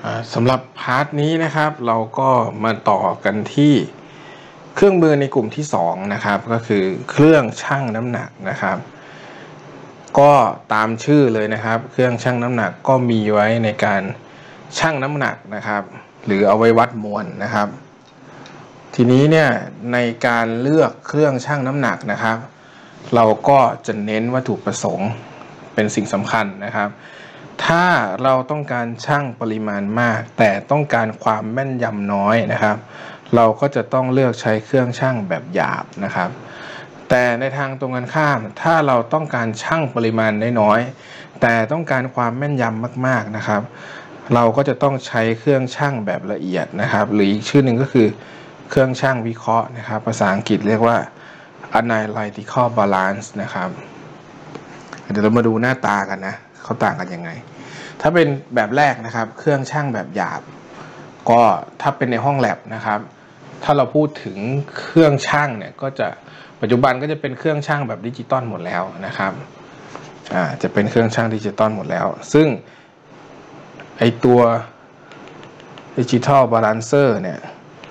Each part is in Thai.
สำหรับพาร์ทนี้นะครับเราก็มาต่อกันที่เครื่องมือในกลุ่มที่2นะครับก็คือเครื่องชั่งน้ำหนักนะครับก็ตามชื่อเลยนะครับเครื่องชั่งน้ำหนักก็มีไว้ในการชั่งน้ำหนักนะครับหรือเอาไว้วัดมวลนะครับทีนี้เนี่ยในการเลือกเครื่องชั่งน้ำหนักนะครับเราก็จะเน้นวัตถุประสงค์เป็นสิ่งสำคัญนะครับถ้าเราต้องการชั่งปริมาณมากแต่ต้องการความแม่นยำน้อยนะครับเราก็จะต้องเลือกใช้เครื่องชั่งแบบหยาบนะครับแต่ในทางตรงกันข้ามถ้าเราต้องการชั่งปริมาณน้อยแต่ต้องการความแม่นยำมากๆนะครับเราก็จะต้องใช้เครื่องชั่งแบบละเอียดนะครับหรืออีกชื่อหนึ่งก็คือเครื่องชั่งวิเคราะห์นะครับภาษาอังกฤษเรียกว่า analytical balance นะครับเดี๋ยวเรามาดูหน้าตากันนะเขาต่างกันยังไงถ้าเป็นแบบแรกนะครับเครื่องชั่งแบบหยาบก็ถ้าเป็นในห้องแลบนะครับถ้าเราพูดถึงเครื่องชั่งเนี่ยก็จะปัจจุบันก็จะเป็นเครื่องชั่งแบบดิจิตอลหมดแล้วนะครับจะเป็นเครื่องชั่งดิจิตอลหมดแล้วซึ่งไอตัวดิจิทัลบาลานเซอร์เนี่ย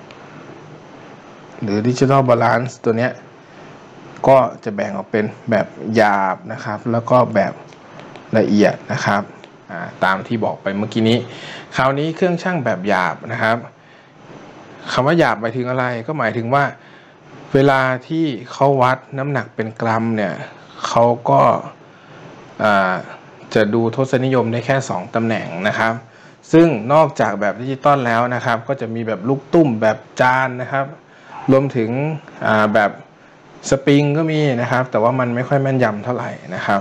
หรือดิจิทัลบาลานซ์ตัวเนี้ยก็จะแบ่งออกเป็นแบบหยาบนะครับแล้วก็แบบละเอียดนะครับตามที่บอกไปเมื่อกี้นี้คราวนี้เครื่องชั่งแบบหยาบนะครับคำว่าหยาบหมายถึงอะไรก็หมายถึงว่าเวลาที่เขาวัดน้ำหนักเป็นกรัมเนี่ยเขาก็จะดูทศนิยมได้แค่2ตำแหน่งนะครับซึ่งนอกจากแบบดิจิตอลแล้วนะครับก็จะมีแบบลูกตุ้มแบบจานนะครับรวมถึงแบบสปริงก็มีนะครับแต่ว่ามันไม่ค่อยแม่นยำเท่าไหร่นะครับ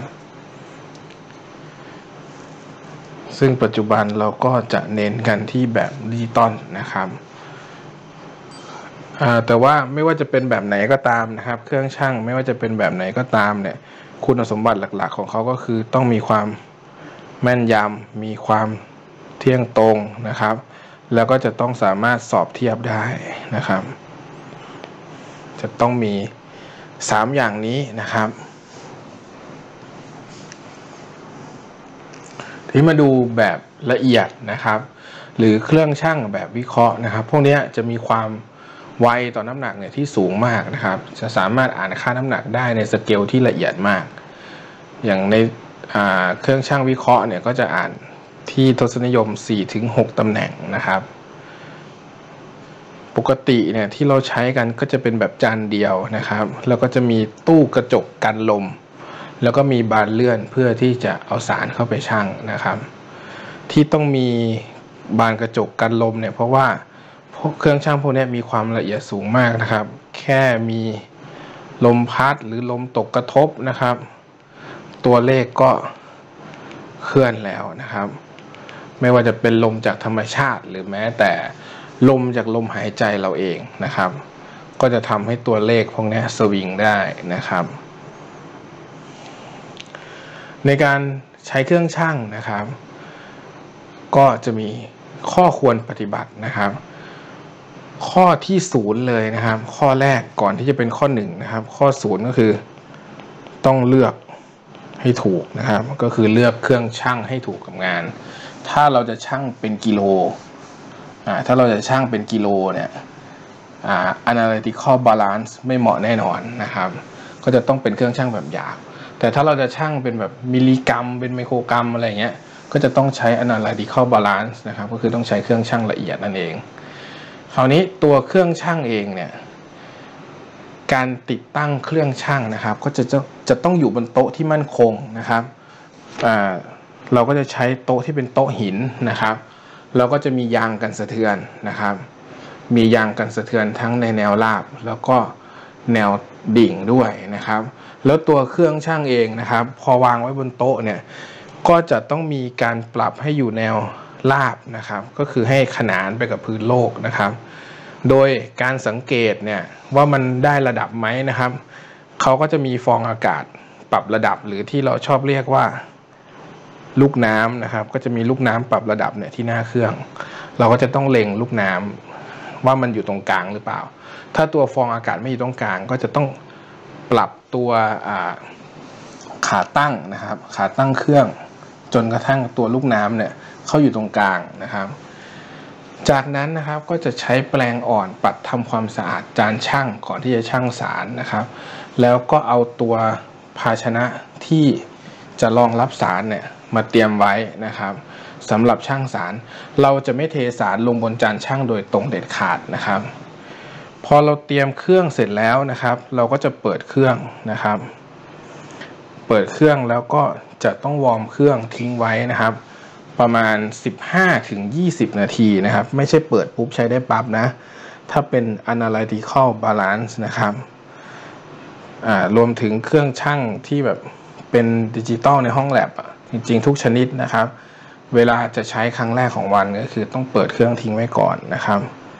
ซึ่งปัจจุบันเราก็จะเน้นกันที่แบบดิจิตอลนะครับแต่ว่าไม่ว่าจะเป็นแบบไหนก็ตามนะครับเครื่องชั่งไม่ว่าจะเป็นแบบไหนก็ตามเนี่ยคุณสมบัติหลักๆของเขาก็คือต้องมีความแม่นยำมีความเที่ยงตรงนะครับแล้วก็จะต้องสามารถสอบเทียบได้นะครับจะต้องมี3อย่างนี้นะครับที่มาดูแบบละเอียดนะครับหรือเครื่องชั่งแบบวิเคราะห์นะครับพวกนี้จะมีความไวต่อน้ำหนักเนี่ยที่สูงมากนะครับจะสามารถอ่านค่าน้ำหนักได้ในสเกลที่ละเอียดมากอย่างในเครื่องชั่งวิเคราะห์เนี่ยก็จะอ่านที่ทศนิยม 4-6 ตำแหน่งนะครับปกติเนี่ยที่เราใช้กันก็จะเป็นแบบจานเดียวนะครับแล้วก็จะมีตู้กระจกกันลมแล้วก็มีบานเลื่อนเพื่อที่จะเอาสารเข้าไปชั่งนะครับที่ต้องมีบานกระจกกันลมเนี่ยเพราะว่าเครื่องชั่งพวกนี้มีความละเอียดสูงมากนะครับแค่มีลมพัดหรือลมตกกระทบนะครับตัวเลขก็เคลื่อนแล้วนะครับไม่ว่าจะเป็นลมจากธรรมชาติหรือแม้แต่ลมจากลมหายใจเราเองนะครับก็จะทำให้ตัวเลขพวกนี้สวิงได้นะครับในการใช้เครื่องชั่งนะครับก็จะมีข้อควรปฏิบัตินะครับข้อที่0เลยนะครับข้อแรกก่อนที่จะเป็นข้อ1นะครับข้อ0ก็คือต้องเลือกให้ถูกนะครับก็คือเลือกเครื่องชั่งให้ถูกกับงานถ้าเราจะชั่งเป็นกิโลถ้าเราจะชั่งเป็นกิโลเนี่ยanalytical balance ไม่เหมาะแน่นอนนะครับก็จะต้องเป็นเครื่องชั่งแบบหยาบแต่ถ้าเราจะชั่งเป็นแบบมิลลิกรัมเป็นไมโครกรัมอะไรเงี้ยก็จะต้องใช้ analytical balance นะครับก็คือต้องใช้เครื่องชั่งละเอียดนั่นเองคราวนี้ตัวเครื่องชั่งเองเนี่ยการติดตั้งเครื่องชั่งนะครับก็จะต้องอยู่บนโต๊ะที่มั่นคงนะครับเราก็จะใช้โต๊ะที่เป็นโต๊ะหินนะครับเราก็จะมียางกันสะเทือนนะครับมียางกันสะเทือนทั้งในแนวราบแล้วก็แนวดิ่งด้วยนะครับแล้วตัวเครื่องชั่งเองนะครับพอวางไว้บนโต๊ะเนี่ยก็จะต้องมีการปรับให้อยู่แนวราบนะครับก็คือให้ขนานไปกับพื้นโลกนะครับโดยการสังเกตเนี่ยว่ามันได้ระดับไหมนะครับเขาก็จะมีฟองอากาศปรับระดับหรือที่เราชอบเรียกว่าลูกน้ำนะครับก็จะมีลูกน้ำปรับระดับเนี่ยที่หน้าเครื่องเราก็จะต้องเล็งลูกน้ำว่ามันอยู่ตรงกลางหรือเปล่าถ้าตัวฟองอากาศไม่อยู่ตรงกลางก็จะต้องปรับตัวขาตั้งนะครับขาตั้งเครื่องจนกระทั่งตัวลูกน้ำเนี่ยเข้าอยู่ตรงกลางนะครับจากนั้นนะครับก็จะใช้แปรงอ่อนปัดทำความสะอาดจานช่างก่อนที่จะชั่งสารนะครับแล้วก็เอาตัวภาชนะที่จะรองรับสารเนี่ยมาเตรียมไว้นะครับสำหรับชั่งสารเราจะไม่เทสารลงบนจานช่างโดยตรงเด็ดขาดนะครับพอเราเตรียมเครื่องเสร็จแล้วนะครับเราก็จะเปิดเครื่องนะครับเปิดเครื่องแล้วก็จะต้องวอร์มเครื่องทิ้งไว้นะครับประมาณ 15-20 นาทีนะครับไม่ใช่เปิดปุ๊บใช้ได้ปั๊บนะถ้าเป็น analytical balance นะครับรวมถึงเครื่องชั่งที่แบบเป็นดิจิตอลในห้องแลบจริงๆทุกชนิดนะครับเวลาจะใช้ครั้งแรกของวันก็คือต้องเปิดเครื่องทิ้งไว้ก่อนนะครับ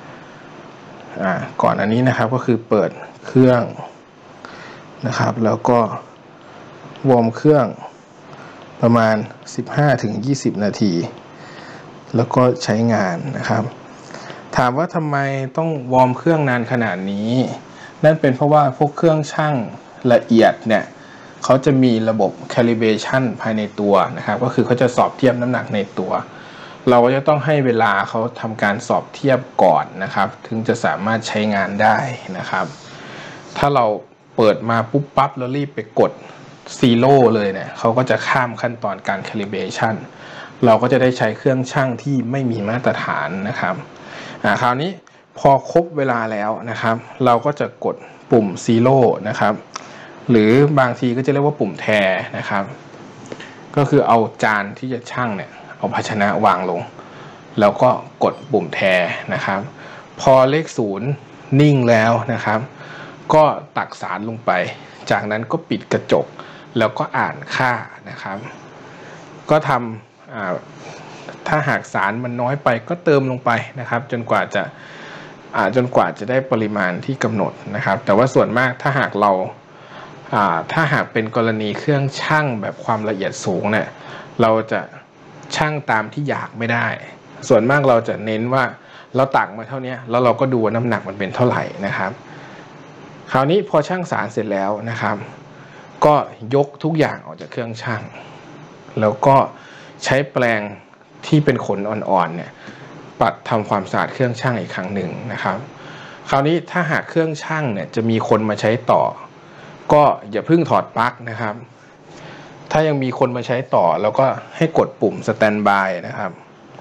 ก่อนอันนี้นะครับก็คือเปิดเครื่องนะครับแล้วก็วอร์มเครื่องประมาณ 15-20 นาทีแล้วก็ใช้งานนะครับถามว่าทำไมต้องวอร์มเครื่องนานขนาดนี้นั่นเป็นเพราะว่าพวกเครื่องชั่งละเอียดเนี่ยเขาจะมีระบบ calibration ภายในตัวนะครับก็คือเขาจะสอบเทียบน้ำหนักในตัวเราก็จะต้องให้เวลาเขาทำการสอบเทียบก่อนนะครับถึงจะสามารถใช้งานได้นะครับถ้าเราเปิดมาปุ๊บปั๊บแล้วรีบไปกดซีโร่เลยเนี่ยเขาก็จะข้ามขั้นตอนการ calibration เราก็จะได้ใช้เครื่องชั่งที่ไม่มีมาตรฐานนะครับคราวนี้พอครบเวลาแล้วนะครับเราก็จะกดปุ่มซีโร่นะครับหรือบางทีก็จะเรียกว่าปุ่มแทนะครับก็คือเอาจานที่จะชั่งเนี่ยเอาภาชนะวางลงแล้วก็กดปุ่มแทนะครับพอเลข0นิ่งแล้วนะครับก็ตักสารลงไปจากนั้นก็ปิดกระจกแล้วก็อ่านค่านะครับก็ทำถ้าหากสารมันน้อยไปก็เติมลงไปนะครับจนกว่าจะได้ปริมาณที่กำหนดนะครับแต่ว่าส่วนมากถ้าหากเป็นกรณีเครื่องชั่งแบบความละเอียดสูงเนี่ยเราจะชั่งตามที่อยากไม่ได้ส่วนมากเราจะเน้นว่าเราตักมาเท่านี้แล้วเราก็ดูว่าน้ำหนักมันเป็นเท่าไหร่นะครับคราวนี้พอชั่งสารเสร็จแล้วนะครับก็ยกทุกอย่างออกจากเครื่องชั่งแล้วก็ใช้แปรงที่เป็นขนอ่อนๆเนี่ยปัดทำความสะอาดเครื่องชั่งอีกครั้งหนึ่งนะครับคราวนี้ถ้าหากเครื่องชั่งเนี่ยจะมีคนมาใช้ต่อก็อย่าเพิ่งถอดปลั๊กนะครับถ้ายังมีคนมาใช้ต่อแล้วก็ให้กดปุ่มสแตนบายนะครับ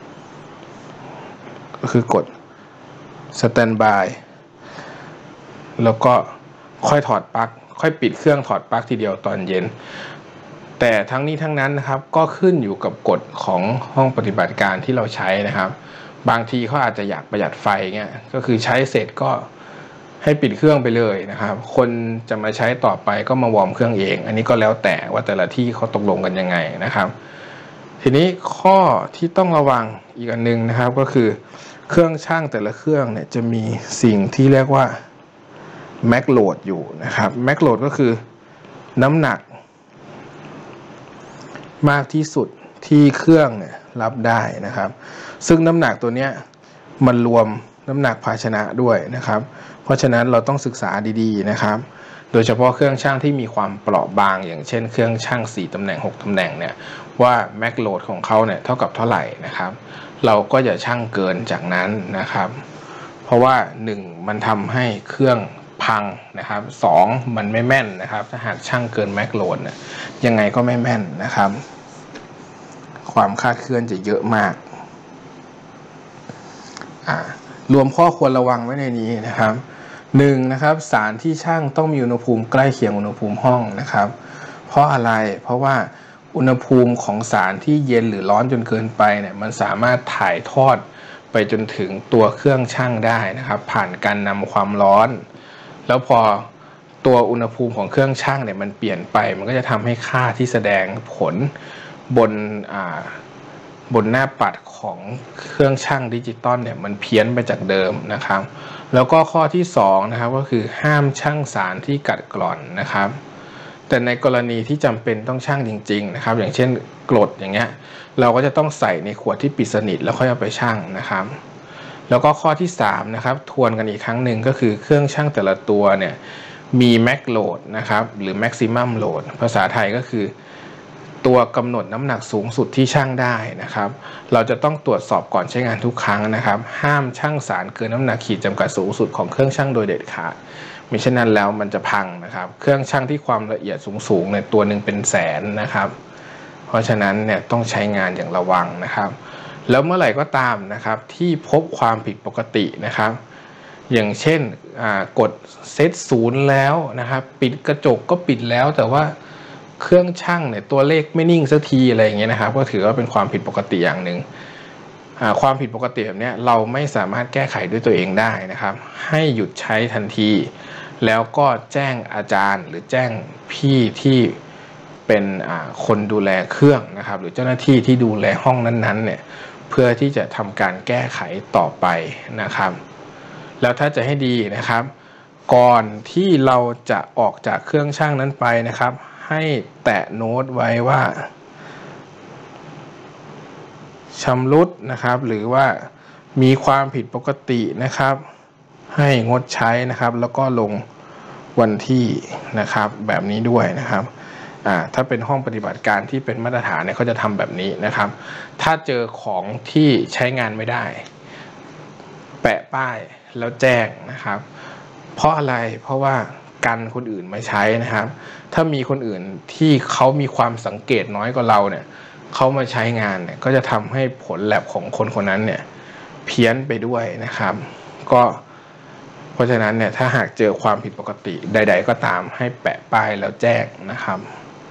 ก็คือกดสแตนบายแล้วก็ค่อยถอดปลั๊กค่อยปิดเครื่องถอดปลั๊กทีเดียวตอนเย็นแต่ทั้งนี้ทั้งนั้นนะครับก็ขึ้นอยู่กับกฎของห้องปฏิบัติการที่เราใช้นะครับบางทีเขาอาจจะอยากประหยัดไฟเงี้ยก็คือใช้เสร็จก็ให้ปิดเครื่องไปเลยนะครับคนจะมาใช้ต่อไปก็มาวอร์มเครื่องเองอันนี้ก็แล้วแต่ว่าแต่ละที่เขาตกลงกันยังไงนะครับทีนี้ข้อที่ต้องระวังอีกอันนึงนะครับก็คือเครื่องชั่งแต่ละเครื่องเนี่ยจะมีสิ่งที่เรียกว่าแม็กโหลดอยู่นะครับแม็กโหลดก็คือน้ำหนักมากที่สุดที่เครื่องเนี่ยรับได้นะครับซึ่งน้ำหนักตัวเนี้ยมันรวมน้ำหนักภาชนะด้วยนะครับเพราะฉะนั้นเราต้องศึกษาดีๆนะครับโดยเฉพาะเครื่องชั่งที่มีความเปราะบางอย่างเช่นเครื่องชั่ง4ตำแหน่ง6ตำแหน่งเนี่ยว่าแม็กโหลดของเขาเนี่ยเท่ากับเท่าไหร่นะครับเราก็อย่าชั่งเกินจากนั้นนะครับเพราะว่า1มันทำให้เครื่องพังนะครับ2มันไม่แม่นนะครับถ้าหากชั่งเกินแม็กโหลดเนี่ยยังไงก็ไม่แม่นนะครับความคลาดเคลื่อนจะเยอะมากรวมข้อควรระวังไว้ในนี้นะครับ1นะครับสารที่ชั่งต้องมีอุณหภูมิใกล้เคียงอุณหภูมิห้องนะครับเพราะอะไรเพราะว่าอุณหภูมิของสารที่เย็นหรือร้อนจนเกินไปเนี่ยมันสามารถถ่ายทอดไปจนถึงตัวเครื่องชั่งได้นะครับผ่านการนำความร้อนแล้วพอตัวอุณหภูมิของเครื่องชั่งเนี่ยมันเปลี่ยนไปมันก็จะทำให้ค่าที่แสดงผลบนหน้าปัดของเครื่องชั่งดิจิตอลเนี่ยมันเพี้ยนไปจากเดิมนะครับแล้วก็ข้อที่2นะครับก็คือห้ามชั่งสารที่กัดกร่อนนะครับแต่ในกรณีที่จำเป็นต้องชั่งจริงๆนะครับอย่างเช่นกรดอย่างเงี้ยเราก็จะต้องใส่ในขวดที่ปิดสนิทแล้วค่อยเอาไปชั่งนะครับแล้วก็ข้อที่3นะครับทวนกันอีกครั้งหนึ่งก็คือเครื่องชั่งแต่ละตัวเนี่ยมีแม็กโหลดนะครับหรือแม็กซิมัมโหลดภาษาไทยก็คือตัวกำหนดน้ำหนักสูงสุดที่ชั่งได้นะครับเราจะต้องตรวจสอบก่อนใช้งานทุกครั้งนะครับห้ามชั่งสารเกินน้ำหนักขีดจำกัดสูงสุดของเครื่องชั่งโดยเด็ดขาดมิฉะนั้นแล้วมันจะพังนะครับเครื่องชั่งที่ความละเอียดสูงเนี่ยตัวหนึ่งเป็นแสนนะครับเพราะฉะนั้นเนี่ยต้องใช้งานอย่างระวังนะครับแล้วเมื่อไหร่ก็ตามนะครับที่พบความผิดปกตินะครับอย่างเช่นกดเซตศูนย์แล้วนะครับปิดกระจกก็ปิดแล้วแต่ว่าเครื่องชั่งเนี่ยตัวเลขไม่นิ่งสักทีอะไรอย่างเงี้ยนะครับก็ถือว่าเป็นความผิดปกติอย่างหนึ่งความผิดปกติแบบนี้เราไม่สามารถแก้ไขด้วยตัวเองได้นะครับให้หยุดใช้ทันทีแล้วก็แจ้งอาจารย์หรือแจ้งพี่ที่เป็นคนดูแลเครื่องนะครับหรือเจ้าหน้าที่ที่ดูแลห้องนั้นๆเนี่ยเพื่อที่จะทำการแก้ไขต่อไปนะครับแล้วถ้าจะให้ดีนะครับก่อนที่เราจะออกจากเครื่องชั่งนั้นไปนะครับให้แตะโน้ตไว้ว่าชำรุดนะครับหรือว่ามีความผิดปกตินะครับให้งดใช้นะครับแล้วก็ลงวันที่นะครับแบบนี้ด้วยนะครับถ้าเป็นห้องปฏิบัติการที่เป็นมาตรฐานเนี่ยเขาจะทำแบบนี้นะครับถ้าเจอของที่ใช้งานไม่ได้แปะป้ายแล้วแจ้งนะครับเพราะอะไรเพราะว่ากันคนอื่นไม่ใช้นะครับถ้ามีคนอื่นที่เขามีความสังเกตน้อยกว่าเราเนี่ยเขามาใช้งานเนี่ยก็จะทำให้ผลแลบของคนคนนั้นเนี่ยเพี้ยนไปด้วยนะครับก็เพราะฉะนั้นเนี่ยถ้าหากเจอความผิดปกติใดๆก็ตามให้แปะป้ายแล้วแจ้งนะครับ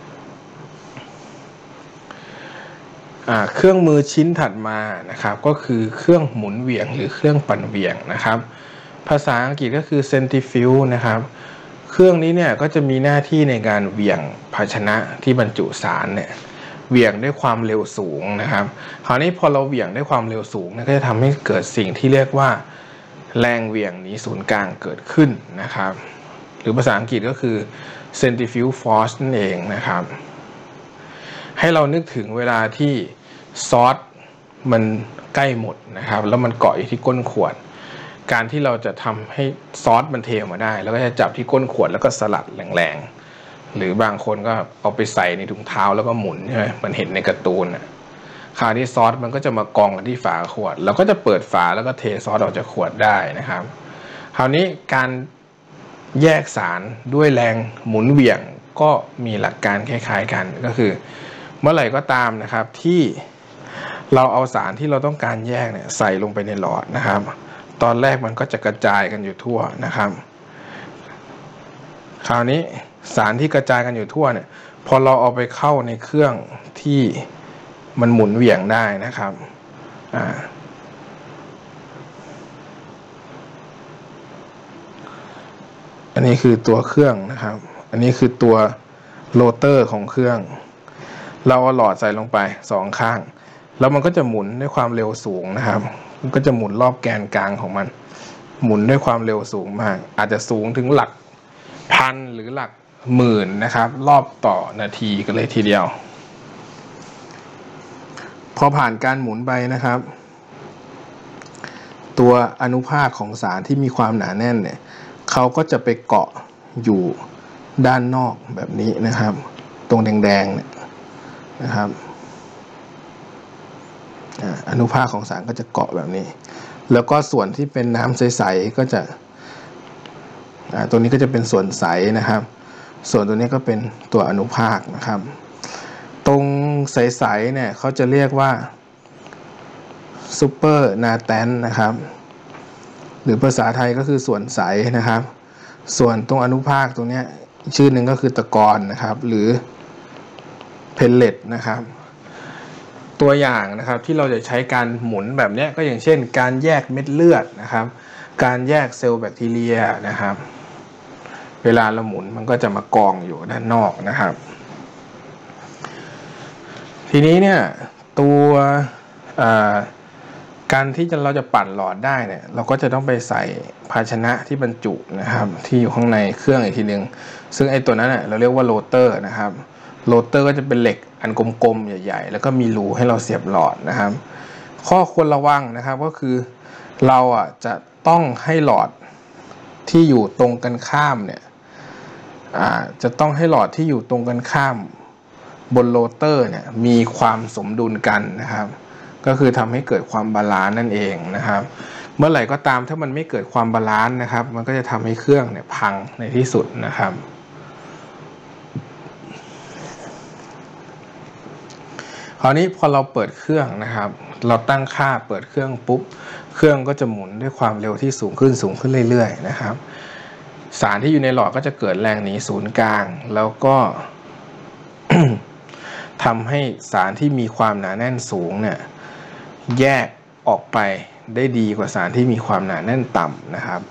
เครื่องมือชิ้นถัดมานะครับก็คือเครื่องหมุนเหวี่ยงหรือเครื่องปั่นเหวี่ยงนะครับภาษาอังกฤษก็คือ centrifuge นะครับเครื่องนี้เนี่ยก็จะมีหน้าที่ในการเหวี่ยงภาชนะที่บรรจุสารเนี่ยเหวี่ยงด้วยความเร็วสูงนะครับคราวนี้พอเราเหวี่ยงด้วยความเร็วสูงก็จะทำให้เกิดสิ่งที่เรียกว่าแรงเหวี่ยงหนีศูนย์กลางเกิดขึ้นนะครับหรือภาษาอังกฤษก็คือ centrifuge force นั่นเองนะครับให้เรานึกถึงเวลาที่ซอสมันใกล้หมดนะครับแล้วมันเกาะอยู่ที่ก้นขวดการที่เราจะทำให้ซอสมันเทออกมาได้แล้วก็จะจับที่ก้นขวดแล้วก็สลัดแรงๆหรือบางคนก็เอาไปใส่ในถุงเท้าแล้วก็หมุนใช่ไหมมันเห็นในการ์ตูนคราวนี้ซอสมันก็จะมากองกันที่ฝาขวดเราก็จะเปิดฝาแล้วก็เทซอสออกจากขวดได้นะครับคราวนี้การแยกสารด้วยแรงหมุนเหวี่ยงก็มีหลักการคล้ายๆกันก็คือเมื่อไหร่ก็ตามนะครับที่เราเอาสารที่เราต้องการแยกเนี่ยใส่ลงไปในหลอดนะครับตอนแรกมันก็จะกระจายกันอยู่ทั่วนะครับคราวนี้สารที่กระจายกันอยู่ทั่วเนี่ยพอเราเอาไปเข้าในเครื่องที่มันหมุนเหวี่ยงได้นะครับอันนี้คือตัวเครื่องนะครับอันนี้คือตัวโรเตอร์ของเครื่องเราเอาหลอดใส่ลงไป2ข้างแล้วมันก็จะหมุนด้วยความเร็วสูงนะครับมันก็จะหมุนรอบแกนกลางของมันหมุนด้วยความเร็วสูงมากอาจจะสูงถึงหลักพันหรือหลักหมื่นนะครับรอบต่อนาทีกันเลยทีเดียวพอผ่านการหมุนไปนะครับตัวอนุภาคของสารที่มีความหนาแน่นเนี่ยเขาก็จะไปเกาะอยู่ด้านนอกแบบนี้นะครับตรงแดงๆเนี่ยนะครับอนุภาคของสารก็จะเกาะแบบนี้แล้วก็ส่วนที่เป็นน้ำใสๆก็จะตัวนี้ก็จะเป็นส่วนใสนะครับส่วนตัวนี้ก็เป็นตัวอนุภาคนะครับตรงใสๆเนี่ยเขาจะเรียกว่าซูเปอร์นาแตนนะครับหรือภาษาไทยก็คือส่วนใสนะครับส่วนตรงอนุภาคตรงนี้ชื่อหนึ่งก็คือตะกอนนะครับหรือเพลเลตนะครับตัวอย่างนะครับที่เราจะใช้การหมุนแบบนี้ก็อย่างเช่นการแยกเม็ดเลือดนะครับการแยกเซลล์แบคทีเรียนะครับเวลาเราหมุนมันก็จะมากองอยู่ด้านนอกนะครับทีนี้เนี่ยตัวการที่เราจะปั่นหลอดได้เนี่ยเราก็จะต้องไปใส่ภาชนะที่บรรจุนะครับที่อยู่ข้างในเครื่องอีกทีนึงซึ่งไอ้ตัวนั้นเราเรียกว่าโรเตอร์นะครับโรเตอร์ก็จะเป็นเหล็กอันกลมๆใหญ่ๆแล้วก็มีรูให้เราเสียบหลอดนะครับข้อควรระวังนะครับก็คือเราจะต้องให้หลอดที่อยู่ตรงกันข้ามเนี่ยจะต้องให้หลอดที่อยู่ตรงกันข้ามบนโรเตอร์เนี่ยมีความสมดุลกันนะครับก็คือทำให้เกิดความบาลานซ์นั่นเองนะครับเมื่อไหร่ก็ตามถ้ามันไม่เกิดความบาลานซ์นะครับมันก็จะทำให้เครื่องเนี่ยพังในที่สุดนะครับคราวนี้พอเราเปิดเครื่องนะครับเราตั้งค่าเปิดเครื่องปุ๊บเครื่องก็จะหมุนด้วยความเร็วที่สูงขึ้นเรื่อยๆนะครับสารที่อยู่ในหลอดก็จะเกิดแรงหนีศูนย์กลางแล้วก็ ทำให้สารที่มีความหนาแน่นสูงเนี่ยแยกออกไปได้ดีกว่าสารที่มีความหนาแน่นต่ำนะครับ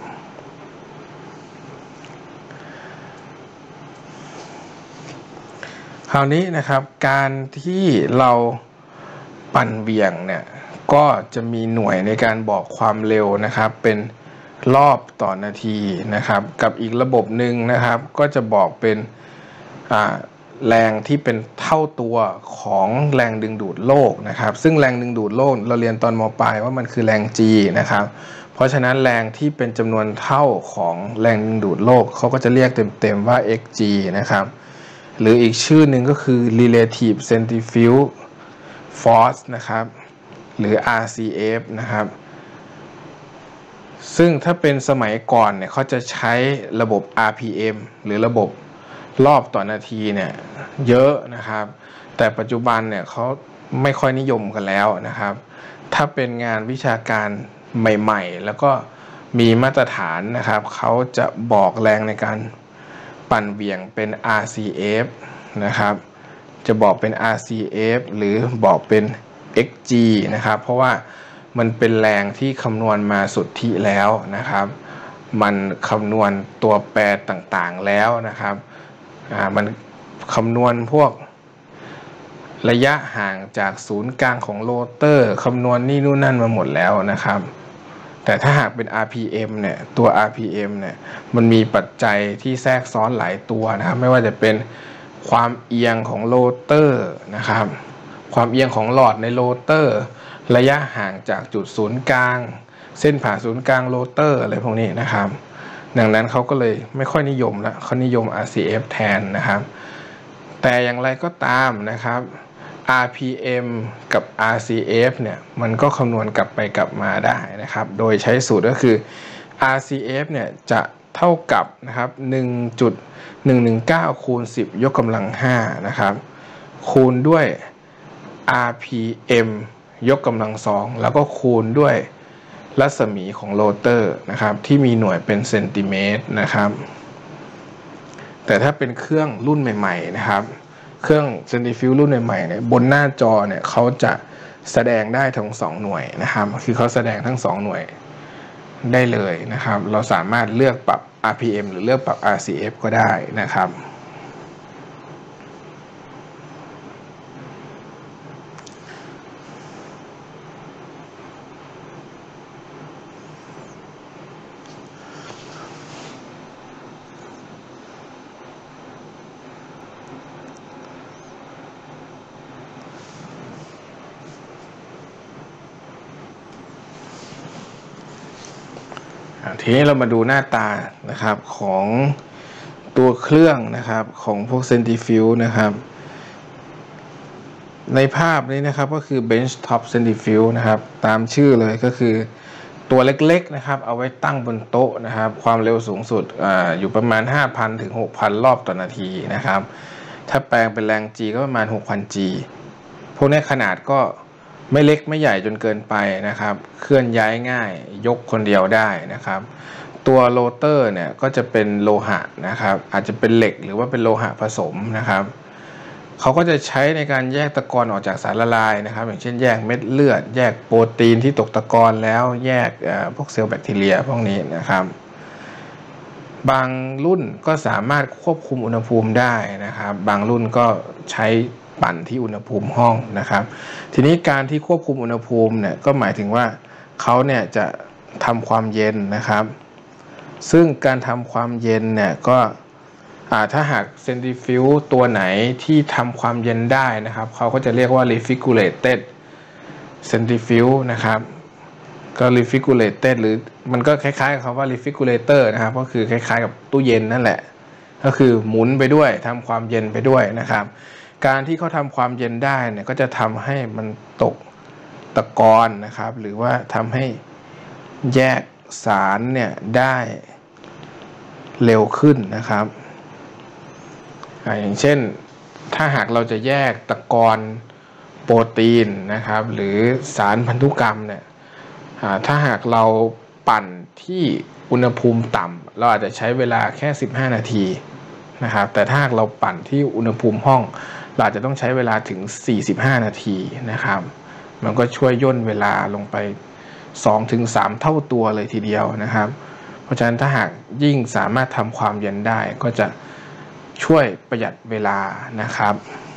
คราวนี้นะครับการที่เราปั่นเบี่ยงเนี่ยก็จะมีหน่วยในการบอกความเร็วนะครับเป็นรอบต่อนาทีนะครับกับอีกระบบหนึ่งนะครับก็จะบอกเป็นแรงที่เป็นเท่าตัวของแรงดึงดูดโลกนะครับซึ่งแรงดึงดูดโลกเราเรียนตอนม.ปลายว่ามันคือแรง G นะครับเพราะฉะนั้นแรงที่เป็นจำนวนเท่าของแรงดึงดูดโลกเขาก็จะเรียกเต็มๆว่า xg นะครับหรืออีกชื่อหนึ่งก็คือ relative centrifugal force นะครับหรือ RCF นะครับซึ่งถ้าเป็นสมัยก่อนเนี่ยเขาจะใช้ระบบ RPM หรือระบบรอบต่อนาทีเนี่ยเยอะนะครับแต่ปัจจุบันเนี่ยเขาไม่ค่อยนิยมกันแล้วนะครับถ้าเป็นงานวิชาการใหม่ๆแล้วก็มีมาตรฐานนะครับเขาจะบอกแรงในการปั่นเบี่ยงเป็น RCF นะครับจะบอกเป็น RCF หรือบอกเป็น xg นะครับเพราะว่ามันเป็นแรงที่คำนวณมาสุทธิแล้วนะครับมันคำนวณตัวแปรต่างๆแล้วนะครับมันคำนวณพวกระยะห่างจากศูนย์กลางของโรเตอร์คำนวณนี่นู่นนั่นมาหมดแล้วนะครับแต่ถ้าหากเป็น RPM เนี่ยตัว RPM เนี่ยมันมีปัจจัยที่แทรกซ้อนหลายตัวนะครับไม่ว่าจะเป็นความเอียงของโรเตอร์นะครับความเอียงของหลอดในโรเตอร์ระยะห่างจากจุดศูนย์กลางเส้นผ่าศูนย์กลางโรเตอร์อะไรพวกนี้นะครับดังนั้นเขาก็เลยไม่ค่อยนิยมแล้วเขานิยม RCF แทนนะครับแต่อย่างไรก็ตามนะครับ RPM กับ RCF เนี่ยมันก็คำนวณกลับไปกลับมาได้นะครับโดยใช้สูตรก็คือ RCF เนี่ยจะเท่ากับนะครับ 1.119 คูณ 10 ยกกำลัง 5 นะครับคูณด้วย RPM ยกกำลัง 2แล้วก็คูณด้วยรัศมีของโรเตอร์นะครับที่มีหน่วยเป็นเซนติเมตรนะครับแต่ถ้าเป็นเครื่องรุ่นใหม่ๆนะครับเครื่องเซนติฟิวรุ่นใหม่ๆเนี่ยบนหน้าจอเนี่ยเขาจะแสดงได้ทั้ง2หน่วยนะครับคือเขาแสดงทั้ง2หน่วยได้เลยนะครับเราสามารถเลือกปรับ RPM หรือเลือกปรับ RCF ก็ได้นะครับทีนี้เรามาดูหน้าตานะครับของตัวเครื่องนะครับของพวกเซนติฟิวนะครับในภาพนี้นะครับก็คือ bench top centrifuge นะครับตามชื่อเลยก็คือตัวเล็กๆนะครับเอาไว้ตั้งบนโต๊ะนะครับความเร็วสูงสุดอยู่ประมาณ 5,000 ถึง 6,000 รอบต่อนาทีนะครับถ้าแปลงเป็นแรง G ก็ประมาณ 6,000 G พวกนี้ขนาดก็ไม่เล็กไม่ใหญ่จนเกินไปนะครับเคลื่อนย้ายง่ายยกคนเดียวได้นะครับตัวโรเตอร์เนี่ยก็จะเป็นโลหะนะครับอาจจะเป็นเหล็กหรือว่าเป็นโลหะผสมนะครับเขาก็จะใช้ในการแยกตะกอนออกจากสารละลายนะครับอย่างเช่นแยกเม็ดเลือดแยกโปรตีนที่ตกตะกอนแล้วแยกพวกเซลล์แบคทีเรียพวกนี้นะครับบางรุ่นก็สามารถควบคุมอุณหภูมิได้นะครับบางรุ่นก็ใช้ปั่นที่อุณหภูมิห้องนะครับทีนี้การที่ควบคุมอุณหภูมิเนี่ยก็หมายถึงว่าเขาเนี่ยจะทำความเย็นนะครับซึ่งการทำความเย็นเนี่ยก็ถ้าหากเซนติฟิวตัวไหนที่ทำความเย็นได้นะครับเขาก็จะเรียกว่า refrigerated centrifuge นะครับก็ refrigerated หรือมันก็คล้ายๆกับคำว่า refrigerator นะครับก็คือคล้ายๆกับตู้เย็นนั่นแหละก็คือหมุนไปด้วยทำความเย็นไปด้วยนะครับการที่เขาทำความเย็นได้เนี่ยก็จะทำให้มันตกตะกอนนะครับหรือว่าทำให้แยกสารเนี่ยได้เร็วขึ้นนะครับอย่างเช่นถ้าหากเราจะแยกตะกอนโปรตีนนะครับหรือสารพันธุกรรมเนี่ยถ้าหากเราปั่นที่อุณหภูมิต่ำเราอาจจะใช้เวลาแค่15นาทีนะครับแต่ถ้าหากเราปั่นที่อุณหภูมิห้องเราอาจจะต้องใช้เวลาถึง45นาทีนะครับมันก็ช่วยย่นเวลาลงไป 2-3 เท่าตัวเลยทีเดียวนะครับเพราะฉะนั้นถ้าหากยิ่งสามารถทำความเย็นได้ก็จะช่วยประหยัดเวลานะครับ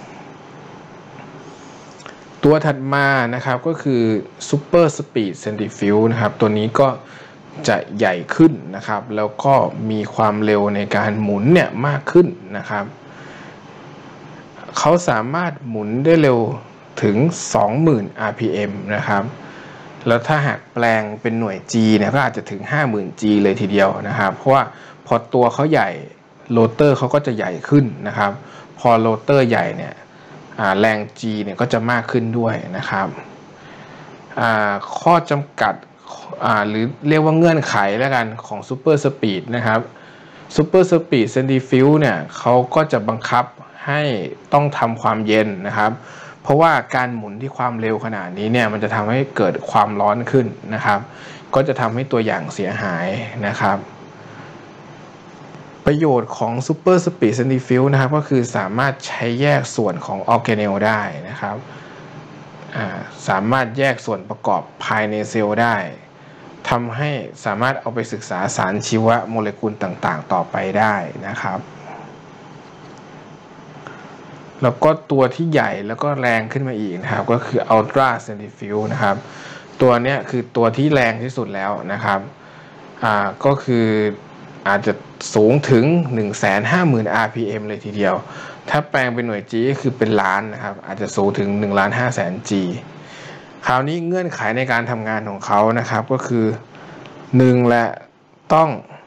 ตัวถัดมานะครับก็คือ Super Speed Centrifuge นะครับตัวนี้ก็จะใหญ่ขึ้นนะครับแล้วก็มีความเร็วในการหมุนเนี่ยมากขึ้นนะครับเขาสามารถหมุนได้เร็วถึง 20,000 rpm นะครับแล้วถ้าหากแปลงเป็นหน่วย G เนี่ยก็อาจจะถึง 50,000 G เลยทีเดียวนะครับเพราะว่าพอตัวเขาใหญ่โรเตอร์เขาก็จะใหญ่ขึ้นนะครับพอโรเตอร์ใหญ่เนี่ยแรง G เนี่ยก็จะมากขึ้นด้วยนะครับข้อจำกัดหรือเรียกว่าเงื่อนไขแล้วกันของ Super Speed นะครับ Super Speed Centrifuge เนี่ยเขาก็จะบังคับให้ต้องทำความเย็นนะครับเพราะว่าการหมุนที่ความเร็วขนาดนี้เนี่ยมันจะทำให้เกิดความร้อนขึ้นนะครับก็จะทำให้ตัวอย่างเสียหายนะครับประโยชน์ของ Super Speed Centrifuge นะครับก็คือสามารถใช้แยกส่วนของออร์แกเนลได้นะครับสามารถแยกส่วนประกอบภายในเซลล์ได้ทำให้สามารถเอาไปศึกษาสารชีวโมเลกุลต่างๆต่อไปได้นะครับแล้วก็ตัวที่ใหญ่แล้วก็แรงขึ้นมาอีกนะครับก็คือ Ultra Centrifuge นะครับตัวนี้คือตัวที่แรงที่สุดแล้วนะครับก็คืออาจจะสูงถึง 150,000 rpm เลยทีเดียวถ้าแปลงเป็นหน่วย G ก็คือเป็นล้านนะครับอาจจะสูงถึง 1,500,000 G คราวนี้เงื่อนไขในการทำงานของเขานะครับก็คือ1แหละต้อง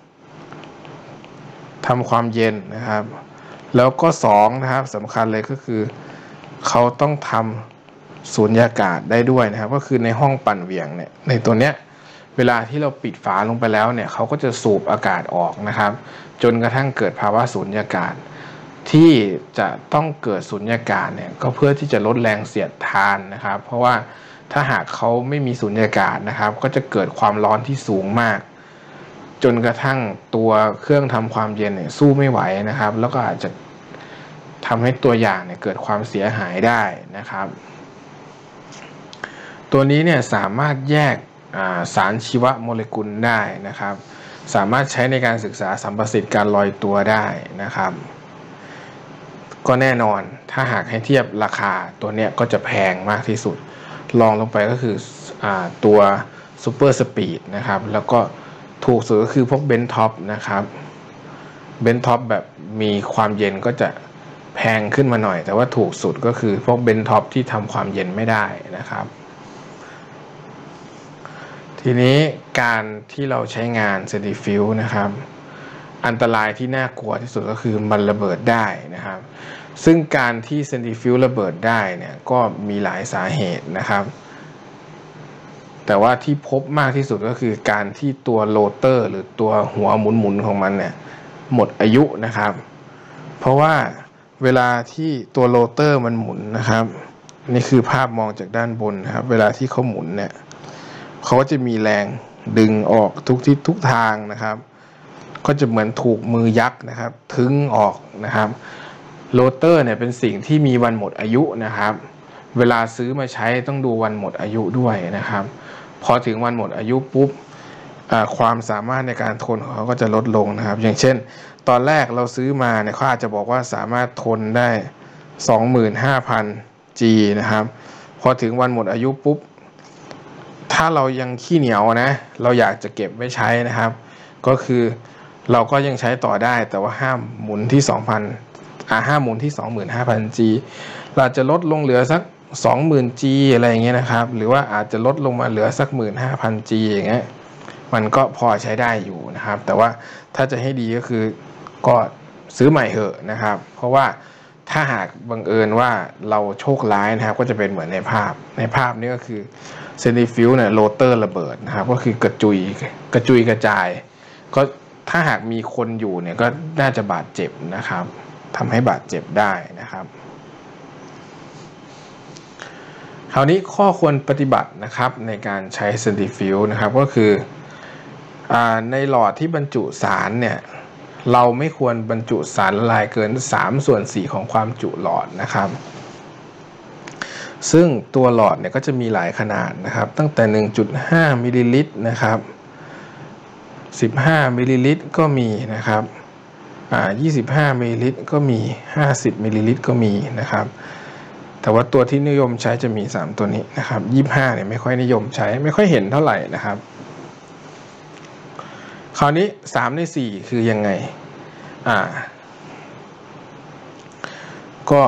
ทำความเย็นนะครับแล้วก็2นะครับสำคัญเลยก็คือเขาต้องทำสูญญากาศได้ด้วยนะครับก็คือในห้องปั่นเหวี่ยงเนี่ยในตัวเนี้ยเวลาที่เราปิดฝาลงไปแล้วเนี่ยเขาก็จะสูบอากาศออกนะครับจนกระทั่งเกิดภาวะสูญญากาศที่จะต้องเกิดสูญญากาศเนี่ยก็เพื่อที่จะลดแรงเสียดทานนะครับเพราะว่าถ้าหากเขาไม่มีสูญญากาศนะครับก็จะเกิดความร้อนที่สูงมากจนกระทั่งตัวเครื่องทำความเย็นเนี่ยสู้ไม่ไหวนะครับแล้วก็อาจจะทำให้ตัวอย่างเนี่ยเกิดความเสียหายได้นะครับตัวนี้เนี่ยสามารถแยกสารชีวโมเลกุลได้นะครับสามารถใช้ในการศึกษาสัมประสิทธิ์การลอยตัวได้นะครับก็แน่นอนถ้าหากให้เทียบราคาตัวเนี้ยก็จะแพงมากที่สุดรองลงไปก็คือตัว Super Speed นะครับแล้วก็ถูกสุดก็คือพวกเบนท็อปนะครับเบนท็อปแบบมีความเย็นก็จะแพงขึ้นมาหน่อยแต่ว่าถูกสุดก็คือพวกเบนท็อปที่ทำความเย็นไม่ได้นะครับทีนี้การที่เราใช้งานเซนทริฟิวจ์นะครับอันตรายที่น่ากลัวที่สุดก็คือมันระเบิดได้นะครับซึ่งการที่เซนทริฟิวจ์ระเบิดได้เนี่ยก็มีหลายสาเหตุนะครับแต่ว่าที่พบมากที่สุดก็คือการที่ตัวโรเตอร์หรือตัวหัวหมุนๆของมันเนี่ยหมดอายุนะครับเพราะว่าเวลาที่ตัวโรเตอร์มันหมุนนะครับนี่คือภาพมองจากด้านบนนะครับเวลาที่เขาหมุนเนี่ยเขาก็จะมีแรงดึงออกทุกทิศทุกทางนะครับก็จะเหมือนถูกมือยักษ์นะครับทึ้งออกนะครับโรเตอร์เนี่ยเป็นสิ่งที่มีวันหมดอายุนะครับเวลาซื้อมาใช้ต้องดูวันหมดอายุด้วยนะครับพอถึงวันหมดอายุปุ๊บความสามารถในการทนของเขาก็จะลดลงนะครับอย่างเช่นตอนแรกเราซื้อมาเนี่ยเขาอาจจะบอกว่าสามารถทนได้ 25,000 G นะครับพอถึงวันหมดอายุปุ๊บถ้าเรายังขี้เหนียวนะเราอยากจะเก็บไว้ใช้นะครับก็คือเราก็ยังใช้ต่อได้แต่ว่าห้ามหมุนที่ ห้ามหมุนที่ 25,000 G เราจะลดลงเหลือสัก 20,000 G อะไรอย่างเงี้ยนะครับหรือว่าอาจจะลดลงมาเหลือสัก 15,000 G อย่างเงี้ยมันก็พอใช้ได้อยู่นะครับแต่ว่าถ้าจะให้ดีก็คือก็ซื้อใหม่เหอะนะครับเพราะว่าถ้าหากบังเอิญว่าเราโชคร้ายนะครับก็จะเป็นเหมือนในภาพนี้ก็คือเซนทริฟิวเนี่ยโรเตอร์ระเบิดนะครับก็คือกระจุยกระจายก็ถ้าหากมีคนอยู่เนี่ยก็น่าจะบาดเจ็บนะครับทำให้บาดเจ็บได้นะครับคราวนี้ข้อควรปฏิบัตินะครับในการใช้เซนทริฟิวนะครับก็คือในหลอดที่บรรจุสารเนี่ยเราไม่ควรบรรจุสารละลายเกิน3/4ของความจุหลอดนะครับซึ่งตัวหลอดเนี่ยก็จะมีหลายขนาดนะครับตั้งแต่ 1.5 มิลลิลิตรนะครับ15 มิลลิลิตรก็มีนะครับ25 มิลลิลิตรก็มี50 มิลลิลิตรก็มีนะครับแต่ว่าตัวที่นิยมใช้จะมี3ตัวนี้นะครับ25เนี่ยไม่ค่อยนิยมใช้ไม่ค่อยเห็นเท่าไหร่นะครับคราวนี้3 ใน 4คือยังไงก็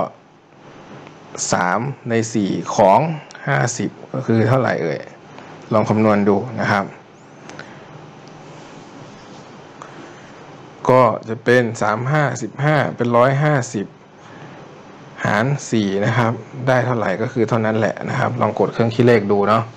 3 ใน 4ของ50ก็คือเท่าไหร่เอ่ยลองคำนวณดูนะครับก็จะเป็น15เป็น150หาร4นะครับได้เท่าไหร่ก็คือเท่านั้นแหละนะครับลองกดเครื่องคิดเลขดูเนาะ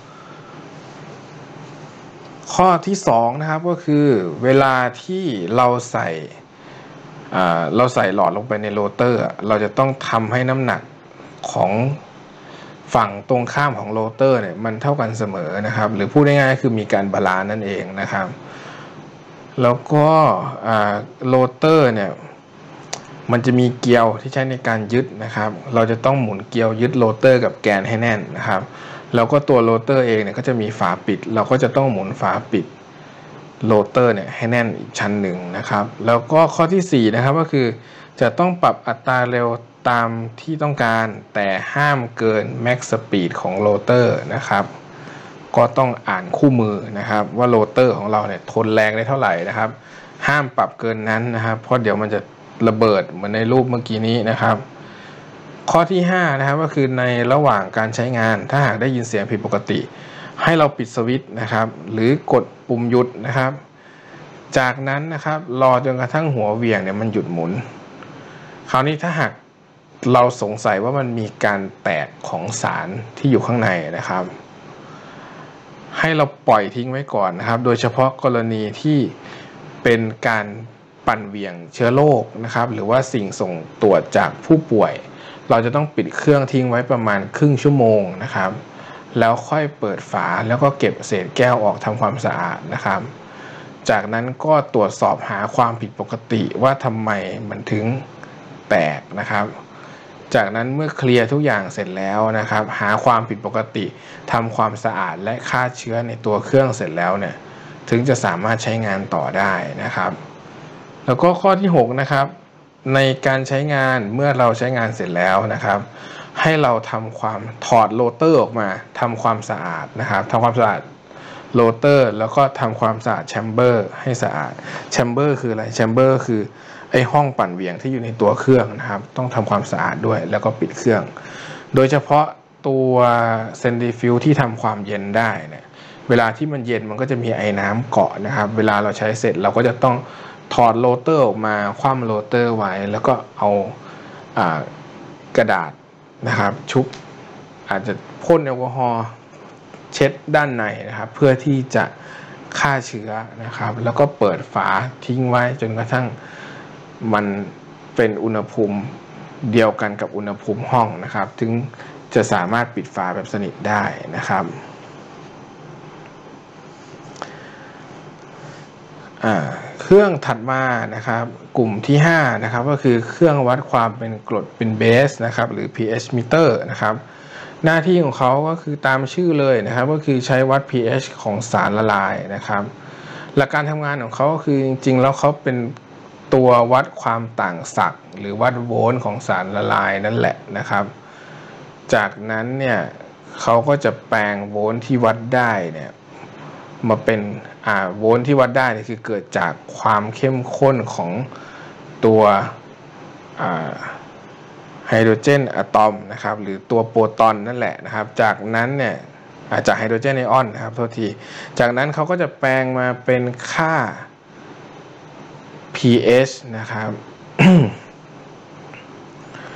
ข้อที่2นะครับก็คือเวลาที่เราใส่หลอดลงไปในโรเตอร์เราจะต้องทำให้น้ำหนักของฝั่งตรงข้ามของโรเตอร์เนี่ยมันเท่ากันเสมอนะครับหรือพูดง่ายๆคือมีการบาลานซ์นั่นเองนะครับแล้วก็โรเตอร์เนี่ยมันจะมีเกลียวที่ใช้ในการยึดนะครับเราจะต้องหมุนเกลียวยึดโรเตอร์กับแกนให้แน่นนะครับแล้วก็ตัวโรเตอร์เองเนี่ยก็จะมีฝาปิดเราก็จะต้องหมุนฝาปิดโรเตอร์เนี่ยให้แน่นอีกชั้นหนึ่งนะครับแล้วก็ข้อที่4นะครับก็คือจะต้องปรับอัตราเร็วตามที่ต้องการแต่ห้ามเกินแม็กซ์สปีดของโรเตอร์นะครับก็ต้องอ่านคู่มือนะครับว่าโรเตอร์ของเราเนี่ยทนแรงได้เท่าไหร่นะครับห้ามปรับเกินนั้นนะครับเพราะเดี๋ยวมันจะระเบิดเหมือนในรูปเมื่อกี้นี้นะครับข้อที่5นะครับก็คือในระหว่างการใช้งานถ้าหากได้ยินเสียงผิดปกติให้เราปิดสวิตช์นะครับหรือกดปุ่มหยุดนะครับจากนั้นนะครับรอจนกระทั่งหัวเหวี่ยงเนี่ยมันหยุดหมุนคราวนี้ถ้าหากเราสงสัยว่ามันมีการแตกของสารที่อยู่ข้างในนะครับให้เราปล่อยทิ้งไว้ก่อนนะครับโดยเฉพาะกรณีที่เป็นการปั่นเหวี่ยงเชื้อโรคนะครับหรือว่าสิ่งส่งตรวจจากผู้ป่วยเราจะต้องปิดเครื่องทิ้งไว้ประมาณครึ่งชั่วโมงนะครับแล้วค่อยเปิดฝาแล้วก็เก็บเศษแก้วออกทำความสะอาดนะครับจากนั้นก็ตรวจสอบหาความผิดปกติว่าทำไมมันถึงแตกนะครับจากนั้นเมื่อเคลียร์ทุกอย่างเสร็จแล้วนะครับหาความผิดปกติทำความสะอาดและฆ่าเชื้อในตัวเครื่องเสร็จแล้วเนี่ยถึงจะสามารถใช้งานต่อได้นะครับแล้วก็ข้อที่6นะครับในการใช้งานเมื่อเราใช้งานเสร็จแล้วนะครับให้เราทำความถอดโรเตอร์ออกมาทำความสะอาดนะครับทำความสะอาดโรเตอร์แล้วก็ทำความสะอาดแชมเบอร์ให้สะอาดแชมเบอร์คืออะไรแชมเบอร์คือไอห้องปั่นเหวี่ยงที่อยู่ในตัวเครื่องนะครับต้องทำความสะอาดด้วยแล้วก็ปิดเครื่องโดยเฉพาะตัวเซนทริฟิวที่ทำความเย็นได้เนี่ยเวลาที่มันเย็นมันก็จะมีไอ้น้ำเกาะนะครับเวลาเราใช้เสร็จเราก็จะต้องถอดโรเตอร์ออกมาคว่ำโรเตอร์ไว้แล้วก็เอากระดาษนะครับชุบอาจจะพ่นแอลกอฮอล์เช็ดด้านในนะครับเพื่อที่จะฆ่าเชื้อนะครับแล้วก็เปิดฝาทิ้งไว้จนกระทั่งมันเป็นอุณหภูมิเดียวกันกับอุณหภูมิห้องนะครับถึงจะสามารถปิดฝาแบบสนิทได้นะครับเครื่องถัดมานะครับกลุ่มที่5นะครับก็คือเครื่องวัดความเป็นกรดเป็นเบสนะครับหรือ pH meter นะครับหน้าที่ของเขาก็คือตามชื่อเลยนะครับก็คือใช้วัด pH ของสารละลายนะครับหลักการทำงานของเขาก็คือจริงๆแล้วเขาเป็นตัววัดความต่างศักย์หรือวัดโวลต์ของสารละลายนั่นแหละนะครับจากนั้นเนี่ยเขาก็จะแปลงโวลต์ที่วัดได้เนี่ยมาเป็นโวลต์ที่วัดได้นี่คือเกิดจากความเข้มข้นของตัวไฮโดรเจนอะตอมนะครับหรือตัวโปรตอนนั่นแหละนะครับจากนั้นเนี่ยจากไฮโดรเจนไอออนนะครับโทษทีจากนั้นเขาก็จะแปลงมาเป็นค่า pH นะครับ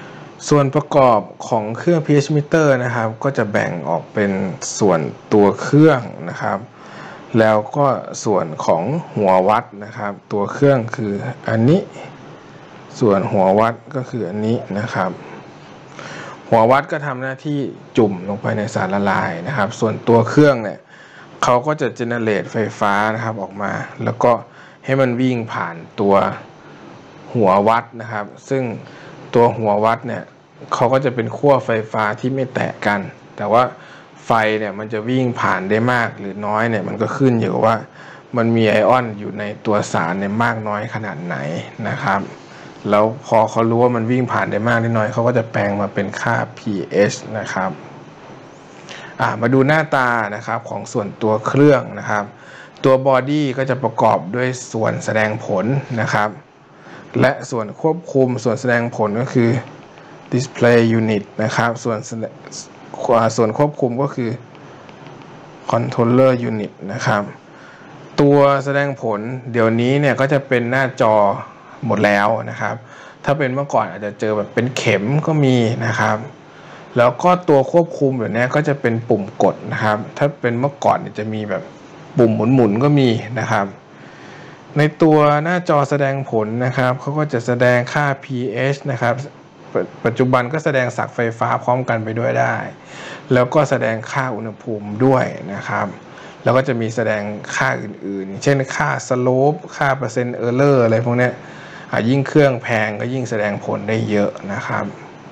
ส่วนประกอบของเครื่อง pH meter นะครับก็จะแบ่งออกเป็นส่วนตัวเครื่องนะครับแล้วก็ส่วนของหัววัดนะครับตัวเครื่องคืออันนี้ส่วนหัววัดก็คืออันนี้นะครับหัววัดก็ทำหน้าที่จุ่มลงไปในสารละลายนะครับส่วนตัวเครื่องเนี่ยเขาก็จะเจเนเรตไฟฟ้านะครับออกมาแล้วก็ให้มันวิ่งผ่านตัวหัววัดนะครับซึ่งตัวหัววัดเนี่ยเขาก็จะเป็นขั้วไฟฟ้าที่ไม่แตะกันแต่ว่าไฟเนี่ยมันจะวิ่งผ่านได้มากหรือน้อยเนี่ยมันก็ขึ้นอยู่กับว่ามันมีไอออนอยู่ในตัวสารเนี่ยมากน้อยขนาดไหนนะครับแล้วพอเขารู้ว่ามันวิ่งผ่านได้มากได้น้อยเขาก็จะแปลงมาเป็นค่า pH นะครับมาดูหน้าตานะครับของส่วนตัวเครื่องนะครับตัวบอดี้ก็จะประกอบด้วยส่วนแสดงผลนะครับและส่วนควบคุมส่วนแสดงผลก็คือ display unit นะครับส่วนควบคุมก็คือ controller unit นะครับตัวแสดงผลเดี๋ยวนี้เนี่ยก็จะเป็นหน้าจอหมดแล้วนะครับถ้าเป็นเมื่อก่อนอาจจะเจอแบบเป็นเข็มก็มีนะครับแล้วก็ตัวควบคุมแบบนี้ก็จะเป็นปุ่มกดนะครับถ้าเป็นเมื่อก่อนเนี่ยจะมีแบบปุ่มหมุนก็มีนะครับในตัวหน้าจอแสดงผลนะครับเขาก็จะแสดงค่า pH นะครับปัจจุบันก็แสดงศักย์ไฟฟ้าพร้อมกันไปด้วยได้แล้วก็แสดงค่าอุณหภูมิด้วยนะครับแล้วก็จะมีแสดงค่าอื่นๆเช่นค่า slope ค่าเปอร์เซ็นต์ error อะไรพวกนี้ยิ่งเครื่องแพงก็ยิ่งแสดงผลได้เยอะนะครับ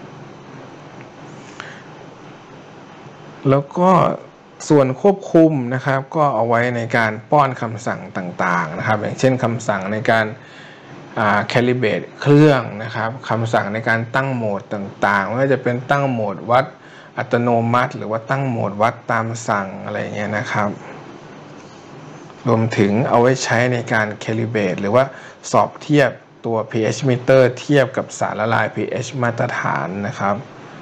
แล้วก็ส่วนควบคุมนะครับก็เอาไว้ในการป้อนคำสั่งต่างๆนะครับอย่างเช่นคำสั่งในการcalibrate เครื่องนะครับคำสั่งในการตั้งโหมดต่างๆไม่ว่าจะเป็นตั้งโหมดวัดอัตโนมัติหรือว่าตั้งโหมดวัดตามสั่งอะไรเงี้ยนะครับรวมถึงเอาไว้ใช้ในการ calibrate หรือว่าสอบเทียบตัว pH meter เทียบกับสารละลาย pH มาตรฐานนะครับ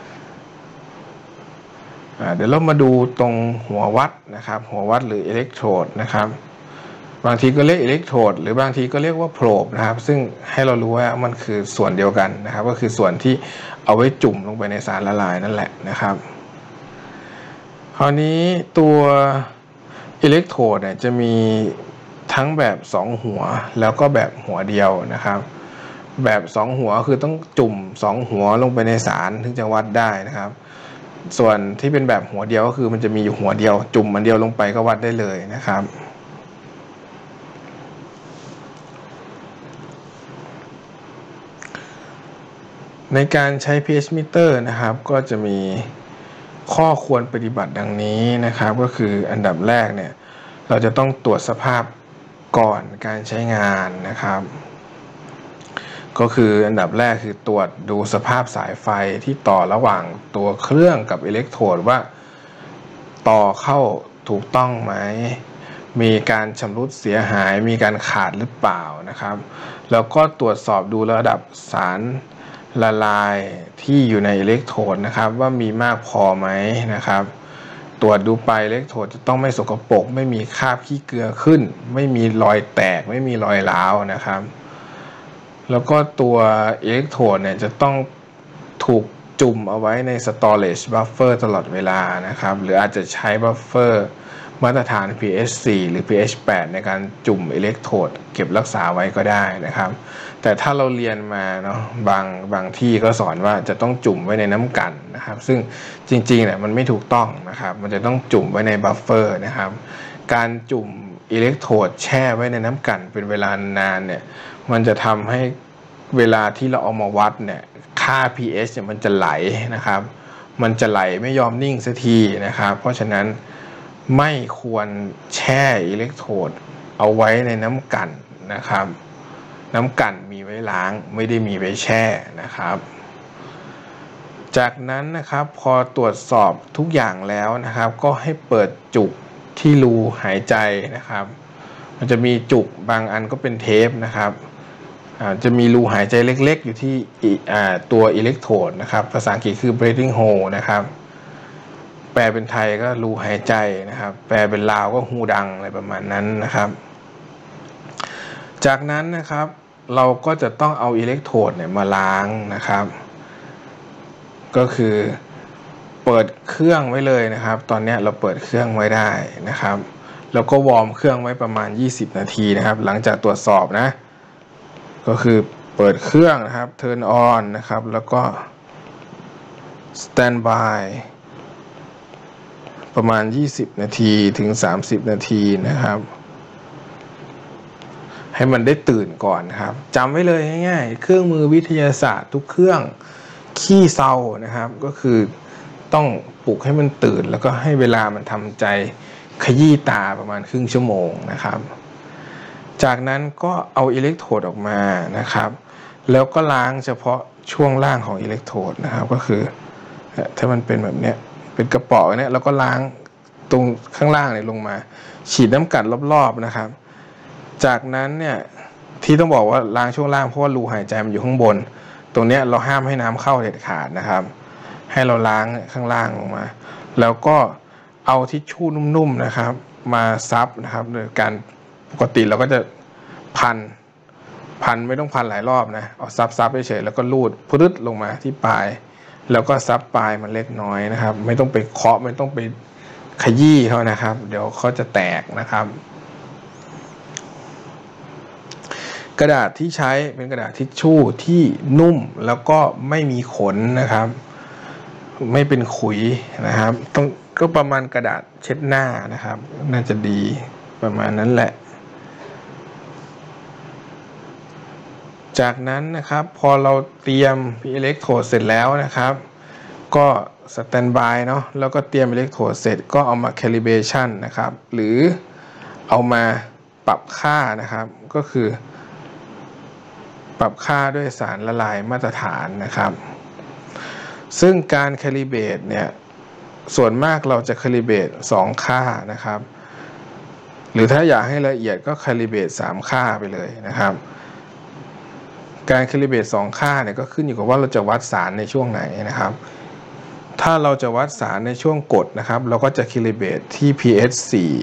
เดี๋ยวเรามาดูตรงหัววัดนะครับหัววัดหรืออิเล็กโทรดนะครับบางทีก็เรียกอิเล็กโทรดหรือบางทีก็เรียกว่าโพรบนะครับซึ่งให้เรารู้ว่ามันคือส่วนเดียวกันนะครับก็คือส่วนที่เอาไว้จุ่มลงไปในสารละลายนั่นแหละนะครับคราวนี้ตัวอิเล็กโทรดเนี่ยจะมีทั้งแบบ2หัวแล้วก็แบบหัวเดียวนะครับแบบ2หัวคือต้องจุ่ม2หัวลงไปในสารถึงจะวัดได้นะครับส่วนที่เป็นแบบหัวเดียวก็คือมันจะมีอยู่หัวเดียวจุ่มมันเดียวลงไปก็วัดได้เลยนะครับในการใช้ pH meter นะครับก็จะมีข้อควรปฏิบัติดังนี้นะครับก็คืออันดับแรกเนี่ยเราจะต้องตรวจสภาพก่อนการใช้งานนะครับก็คืออันดับแรกคือตรวจดูสภาพสายไฟที่ต่อระหว่างตัวเครื่องกับอิเล็กโทรดว่าต่อเข้าถูกต้องไหมมีการชำรุดเสียหายมีการขาดหรือเปล่านะครับแล้วก็ตรวจสอบดูระดับสารละลายที่อยู่ในอิเล็กโทรดนะครับว่ามีมากพอไหมนะครับตรวจดูไปอิเล็กโทรดจะต้องไม่สกปรกไม่มีคราบขี้เกลือขึ้นไม่มีรอยแตกไม่มีรอยร้าวนะครับแล้วก็ตัวอิเล็กโทรดเนี่ยจะต้องถูกจุ่มเอาไว้ใน storage buffer ตลอดเวลานะครับหรืออาจจะใช้ buffer มาตรฐาน pH 4 หรือ pH 8 ในการจุ่มอิเล็กโทรดเก็บรักษาไว้ก็ได้นะครับแต่ถ้าเราเรียนมาเนาะบางที่ก็สอนว่าจะต้องจุ่มไว้ในน้ำกันนะครับซึ่งจริงๆเนี่ยมันไม่ถูกต้องนะครับมันจะต้องจุ่มไว้ในบัฟเฟอร์นะครับการจุ่มอิเล็กโทรดแช่ไว้ในน้ำกันเป็นเวลานานเนี่ยมันจะทำให้เวลาที่เราเอามาวัดเนี่ยค่า pH เนี่ยมันจะไหลนะครับมันจะไหลไม่ยอมนิ่งสักทีนะครับเพราะฉะนั้นไม่ควรแช่อิเล็กโทรดเอาไว้ในน้ำกันนะครับน้ำกันมีไว้ล้างไม่ได้มีไว้แช่นะครับจากนั้นนะครับพอตรวจสอบทุกอย่างแล้วนะครับก็ให้เปิดจุกที่รูหายใจนะครับมันจะมีจุกบางอันก็เป็นเทปนะครับจะมีรูหายใจเล็กๆอยู่ที่ตัวอิเล็กโทรดนะครับภาษาอังกฤษคือ breathing hole นะครับแปลเป็นไทยก็รูหายใจนะครับแปลเป็นลาวก็หูดังอะไรประมาณนั้นนะครับจากนั้นนะครับเราก็จะต้องเอาอิเล็กโทรดเนี่ยมาล้างนะครับก็คือเปิดเครื่องไว้เลยนะครับตอนนี้เราเปิดเครื่องไว้ได้นะครับแล้วก็วอร์มเครื่องไว้ประมาณ20นาทีนะครับหลังจากตรวจสอบนะก็คือเปิดเครื่องนะครับ turn on นะครับแล้วก็ standby ประมาณ20นาทีถึง30นาทีนะครับให้มันได้ตื่นก่อนนะครับจำไว้เลยง่ายๆเครื่องมือวิทยาศาสตร์ทุกเครื่องขี้เซานะครับก็คือต้องปลุกให้มันตื่นแล้วก็ให้เวลามันทำใจขยี้ตาประมาณครึ่งชั่วโมงนะครับจากนั้นก็เอาอิเล็กโทรดออกมานะครับแล้วก็ล้างเฉพาะช่วงล่างของอิเล็กโทรดนะครับก็คือถ้ามันเป็นแบบนี้เป็นกระป๋องเนี่ยแล้วก็ล้างตรงข้างล่างเนี่ยลงมาฉีดน้ำกัดรอบๆนะครับจากนั้นเนี่ยที่ต้องบอกว่าล้างช่วงล่างเพราะว่ารูหายใจมันอยู่ข้างบนตรงนี้เราห้ามให้น้ำเข้าเด็ดขาดนะครับให้เราล้างข้างล่างลงมาแล้วก็เอาทิชชู่นุ่มๆนะครับมาซับนะครับโดยการปกติเราก็จะพันไม่ต้องพันหลายรอบนะเอาซับเฉยๆแล้วก็ลูดพรึดลงมาที่ปลายแล้วก็ซับปลายมันเล็กน้อยนะครับไม่ต้องไปเคาะไม่ต้องไปขยี้เขานะครับเดี๋ยวเขาจะแตกนะครับกระดาษที่ใช้เป็นกระดาษทิชชู่ที่นุ่มแล้วก็ไม่มีขนนะครับไม่เป็นขุยนะครับต้องก็ประมาณกระดาษเช็ดหน้านะครับน่าจะดีประมาณนั้นแหละจากนั้นนะครับพอเราเตรียมอิเล็กโทรดเสร็จแล้วนะครับก็สแตนบายเนาะแล้วก็เตรียมอิเล็กโทรดเสร็จก็เอามาแคลิเบรชันนะครับหรือเอามาปรับค่านะครับก็คือปรับค่าด้วยสารละลายมาตรฐานนะครับซึ่งการแคลิเบรตเนี่ยส่วนมากเราจะแคลิเบรต2ค่านะครับหรือถ้าอยากให้ละเอียดก็แคลิเบรต3ค่าไปเลยนะครับการแคลิเบรต2ค่าเนี่ยก็ขึ้นอยู่กับว่าเราจะวัดสารในช่วงไหนนะครับถ้าเราจะวัดสารในช่วงกรดนะครับเราก็จะแคลิเบรตที่ pH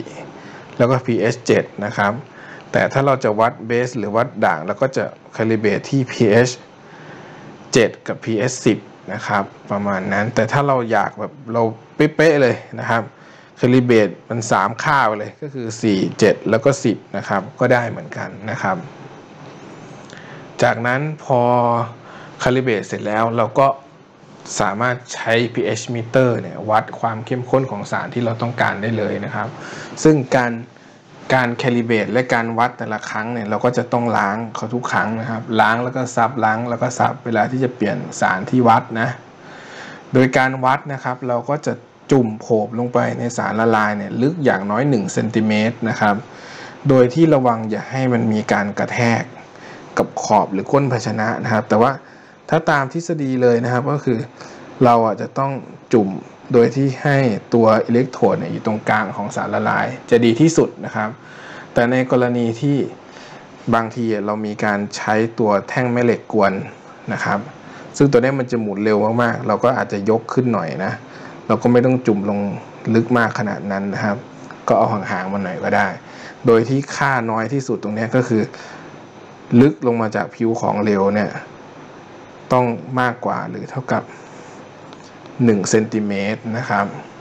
4แล้วก็ pH 7นะครับแต่ถ้าเราจะวัดเบสหรือวัดด่างเราก็จะแคลิเบรตที่ pH 7 กับ pH 10นะครับประมาณนั้นแต่ถ้าเราอยากแบบเราเป๊ะๆเลยนะครับแคลิเบรตมัน3ค่าไปเลยก็คือ4 7แล้วก็10นะครับก็ได้เหมือนกันนะครับจากนั้นพอแคลิเบรตเสร็จแล้วเราก็สามารถใช้ pH meter เนี่ยวัดความเข้มข้นของสารที่เราต้องการได้เลยนะครับซึ่งการแคลิเบรตและการวัดแต่ละครั้งเนี่ยเราก็จะต้องล้างเขาทุกครั้งนะครับล้างแล้วก็ซับล้างแล้วก็ซับเวลาที่จะเปลี่ยนสารที่วัดนะโดยการวัดนะครับเราก็จะจุ่มโผบลงไปในสารละลายเนี่ยลึกอย่างน้อย1เซนติเมตรนะครับโดยที่ระวังอย่าให้มันมีการกระแทกกับขอบหรือก้นภาชนะนะครับแต่ว่าถ้าตามทฤษฎีเลยนะครับก็คือเราจะต้องจุ่มโดยที่ให้ตัวอิเล็กโทรดอยู่ตรงกลางของสารละลายจะดีที่สุดนะครับแต่ในกรณีที่บางทีเรามีการใช้ตัวแท่งแม่เหล็กกวนนะครับซึ่งตัวนี้มันจะหมุนเร็วมากๆเราก็อาจจะยกขึ้นหน่อยนะเราก็ไม่ต้องจุ่มลงลึกมากขนาดนั้นนะครับก็เอาห่างๆมาหน่อยก็ได้โดยที่ค่าน้อยที่สุดตรงนี้ก็คือลึกลงมาจากผิวของเหลวเนี่ยต้องมากกว่าหรือเท่ากับ1เซนติเมตรนะครับ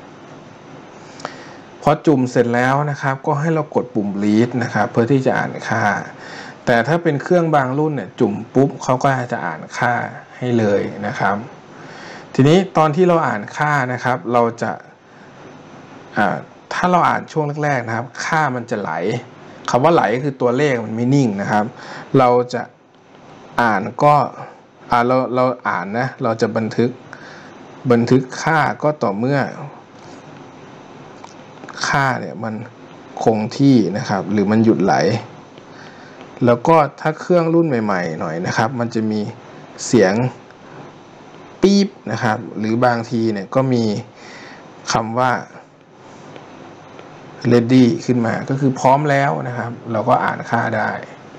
พอจุ่มเสร็จแล้วนะครับก็ให้เรากดปุ่ม read นะครับเพื่อที่จะอ่านค่าแต่ถ้าเป็นเครื่องบางรุ่นเนี่ยจุ่มปุ๊บเขาก็จะอ่านค่าให้เลยนะครับทีนี้ตอนที่เราอ่านค่านะครับเราจะถ้าเราอ่านช่วงแรกๆนะครับค่ามันจะไหลคำว่าไหลคือตัวเลขมันไม่นิ่งนะครับเราจะอ่านก็เราอ่านนะเราจะบันทึกค่าก็ต่อเมื่อค่าเนี่ยมันคงที่นะครับหรือมันหยุดไหลแล้วก็ถ้าเครื่องรุ่นใหม่ๆหน่อยนะครับมันจะมีเสียงปี๊บนะครับหรือบางทีเนี่ยก็มีคำว่า ready ขึ้นมาก็คือพร้อมแล้วนะครับเราก็อ่านค่าได้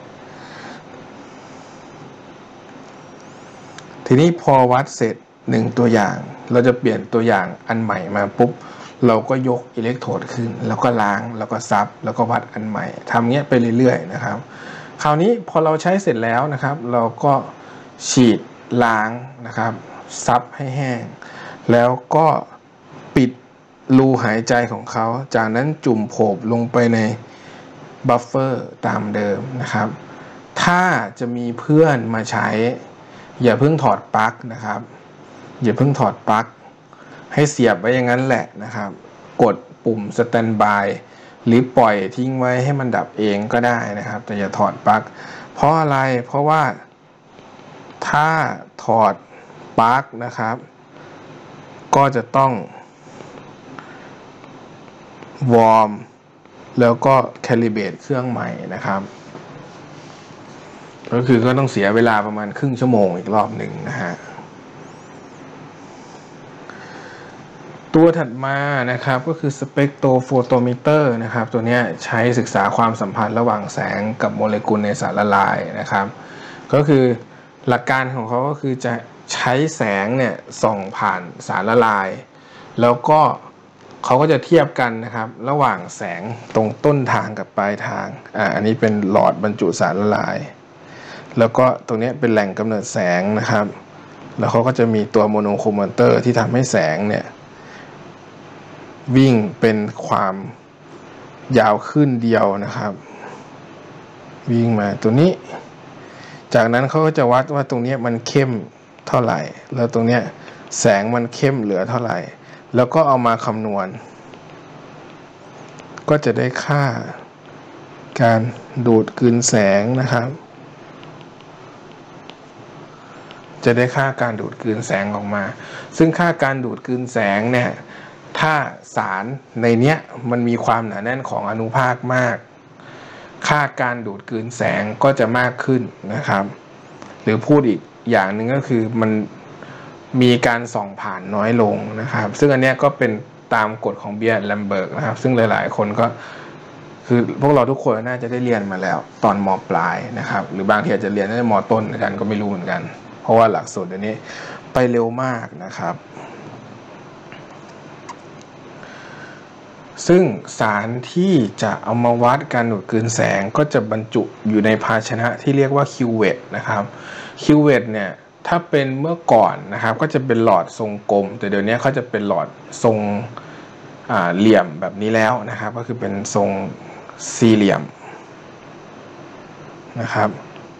ทีนี้พอวัดเสร็จ1ตัวอย่างเราจะเปลี่ยนตัวอย่างอันใหม่มาปุ๊บเราก็ยกอิเล็กโทรดขึ้นแล้วก็ล้างแล้วก็ซับแล้วก็วัดอันใหม่ทำเงี้ยไปเรื่อยๆนะครับคราวนี้พอเราใช้เสร็จแล้วนะครับเราก็ฉีดล้างนะครับซับให้แห้งแล้วก็ปิดรูหายใจของเขาจากนั้นจุ่มโผบลงไปในบัฟเฟอร์ตามเดิมนะครับถ้าจะมีเพื่อนมาใช้อย่าเพิ่งถอดปลั๊กนะครับอย่าเพิ่งถอดปลั๊กให้เสียบไว้อย่างนั้นแหละนะครับกดปุ่มสแตนด์บายหรือปล่อยทิ้งไว้ให้มันดับเองก็ได้นะครับแต่อย่าถอดปลั๊กเพราะอะไรเพราะว่าถ้าถอดปลั๊กนะครับก็จะต้องวอร์มแล้วก็แคลิเบรตเครื่องใหม่นะครับก็คือก็ต้องเสียเวลาประมาณครึ่งชั่วโมงอีกรอบหนึ่งนะฮะตัวถัดมานะครับก็คือสเปกโตรโฟโตมิเตอร์นะครับตัวนี้ใช้ศึกษาความสัมพันธ์ระหว่างแสงกับโมเลกุลในสารละลายนะครับก็คือหลักการของเขาก็คือจะใช้แสงเนี่ยส่องผ่านสารละลายแล้วก็เขาก็จะเทียบกันนะครับระหว่างแสงตรงต้นทางกับปลายทางอันนี้เป็นหลอดบรรจุสารละลายแล้วก็ตรงนี้เป็นแหล่งกำเนิดแสงนะครับแล้วเขาก็จะมีตัวโมโนโคมเตอร์ที่ทำให้แสงเนี่ยวิ่งเป็นความยาวขึ้นเดียวนะครับวิ่งมาตัวนี้จากนั้นเขาก็จะวัดว่าตรงนี้มันเข้มเท่าไหร่แล้วตรงนี้แสงมันเข้มเหลือเท่าไหร่แล้วก็เอามาคำนวณก็จะได้ค่าการดูดกลืนแสงนะครับจะได้ค่าการดูดกลืนแสงออกมาซึ่งค่าการดูดกลืนแสงเนี่ยถ้าสารในเนี้ยมันมีความหนาแน่นของอนุภาคมากค่าการดูดกลืนแสงก็จะมากขึ้นนะครับหรือพูดอีกอย่างหนึ่งก็คือมันมีการส่องผ่านน้อยลงนะครับซึ่งอันเนี้ยก็เป็นตามกฎของเบียร์แลมเบิร์กนะครับซึ่งหลายๆคนก็คือพวกเราทุกคนน่าจะได้เรียนมาแล้วตอนม.ปลายนะครับหรือบางทีอาจจะเรียนในม.ต้นกันก็ไม่รู้เหมือนกันเพราะว่าหลักสูตรอันนี้ไปเร็วมากนะครับซึ่งสารที่จะเอามาวัดการดูดกลืนแสงก็จะบรรจุอยู่ในภาชนะที่เรียกว่าคิวเวตนะครับคิวเวตเนี่ยถ้าเป็นเมื่อก่อนนะครับก็จะเป็นหลอดทรงกลมแต่เดี๋ยวนี้เขาจะเป็นหลอดทรงเหลี่ยมแบบนี้แล้วนะครับก็คือเป็นทรงสี่เหลี่ยมนะครับ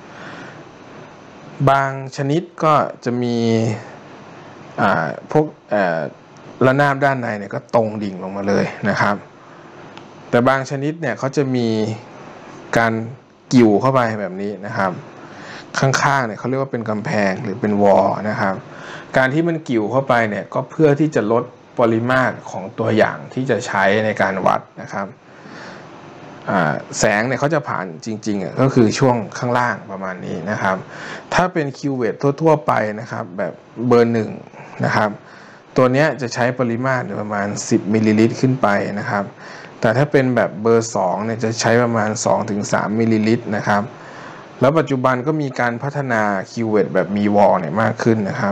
บางชนิดก็จะมีพวกระนาบด้านในเนี่ยก็ตรงดิ่งลงมาเลยนะครับแต่บางชนิดเนี่ยเขาจะมีการกิ่วเข้าไปแบบนี้นะครับข้างๆเนี่ยเขาเรียกว่าเป็นกำแพงหรือเป็นวอลนะครับการที่มันกิ่วเข้าไปเนี่ยก็เพื่อที่จะลดปริมาตรของตัวอย่างที่จะใช้ในการวัดนะครับแสงเนี่ยเขาจะผ่านจริงๆก็คือช่วงข้างล่างประมาณนี้นะครับถ้าเป็นคิวเวตทั่วๆไปนะครับแบบเบอร์1นะครับตัวนี้จะใช้ปริมาตรประมาณ10มิลลิลิตรขึ้นไปนะครับแต่ถ้าเป็นแบบเบอร์2เนี่ยจะใช้ประมาณ 2-3 มิลลิลิตรนะครับแล้วปัจจุบันก็มีการพัฒนาคิวเวตแบบมีวอลเนี่ยมากขึ้นนะครับ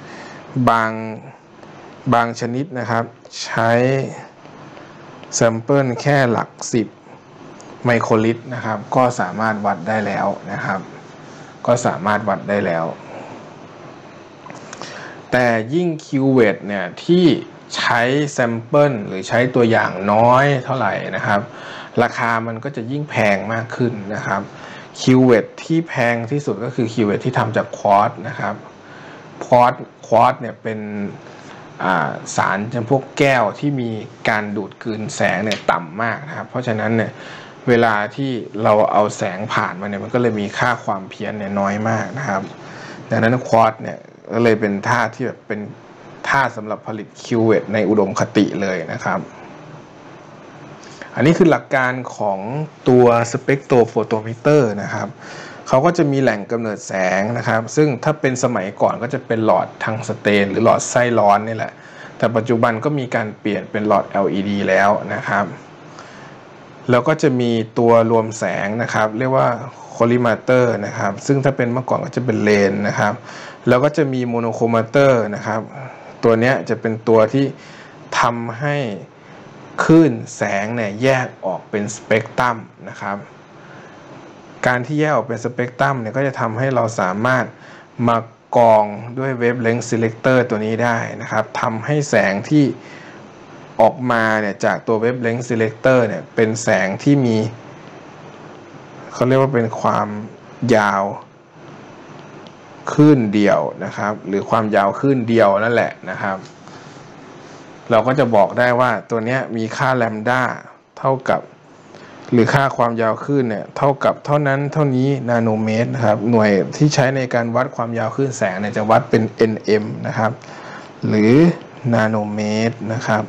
บางชนิดนะครับใช้แซมเปิลแค่หลัก10ไมโครลิตรนะครับก็สามารถวัดได้แล้วนะครับก็สามารถวัดได้แล้วแต่ยิ่งคิวเวตเนี่ยที่ใช้แซมเปิลหรือใช้ตัวอย่างน้อยเท่าไหร่นะครับราคามันก็จะยิ่งแพงมากขึ้นนะครับคิวเวตที่แพงที่สุดก็คือคิวเวตที่ทำจากควอตซ์นะครับควอตซ์เนี่ยเป็นสารจำพวกแก้วที่มีการดูดกลืนแสงเนี่ยต่ำมากนะครับเพราะฉะนั้นเนี่ยเวลาที่เราเอาแสงผ่านมาเนี่ยมันก็เลยมีค่าความเพี้ยนเนี่ยน้อยมากนะครับดังนั้นควอตซ์เนี่ยก็เลยเป็นธาตุที่แบบเป็นธาตุสำหรับผลิตคิวเวตในอุดมคติเลยนะครับอันนี้คือหลักการของตัวสเปกโตรโฟโตมิเตอร์นะครับเขาก็จะมีแหล่งกำเนิดแสงนะครับซึ่งถ้าเป็นสมัยก่อนก็จะเป็นหลอดทังสเตนหรือหลอดไส้ร้อนนี่แหละแต่ปัจจุบันก็มีการเปลี่ยนเป็นหลอด LED แล้วนะครับแล้วก็จะมีตัวรวมแสงนะครับเรียกว่าโคลิมาเตอร์นะครับซึ่งถ้าเป็นเมื่อก่อนก็จะเป็นเลนนะครับแล้วก็จะมีโมโนโคมาเตอร์นะครับตัวนี้จะเป็นตัวที่ทำให้คลื่นแสงเนี่ยแยกออกเป็นสเปกตรัมนะครับการที่แยกออกเป็นสเปกตรัมเนี่ยก็จะทำให้เราสามารถมากรองด้วย Wavelength Selector ตัวนี้ได้นะครับทำให้แสงที่ออกมาเนี่ยจากตัว Wavelength Selector เนี่ยเป็นแสงที่มีเขาเรียกว่าเป็นความยาวคลื่นเดียวนะครับหรือความยาวคลื่นเดียวนั่นแหละนะครับเราก็จะบอกได้ว่าตัวนี้มีค่าแลมด้าเท่ากับหรือค่าความยาวคลื่นเนี่ยเท่ากับเท่านั้นเท่านี้นาโนเมตรนะครับหน่วยที่ใช้ในการวัดความยาวคลื่นแสงเนี่ยจะวัดเป็น nm นะครับหรือนาโนเมตรนะครับ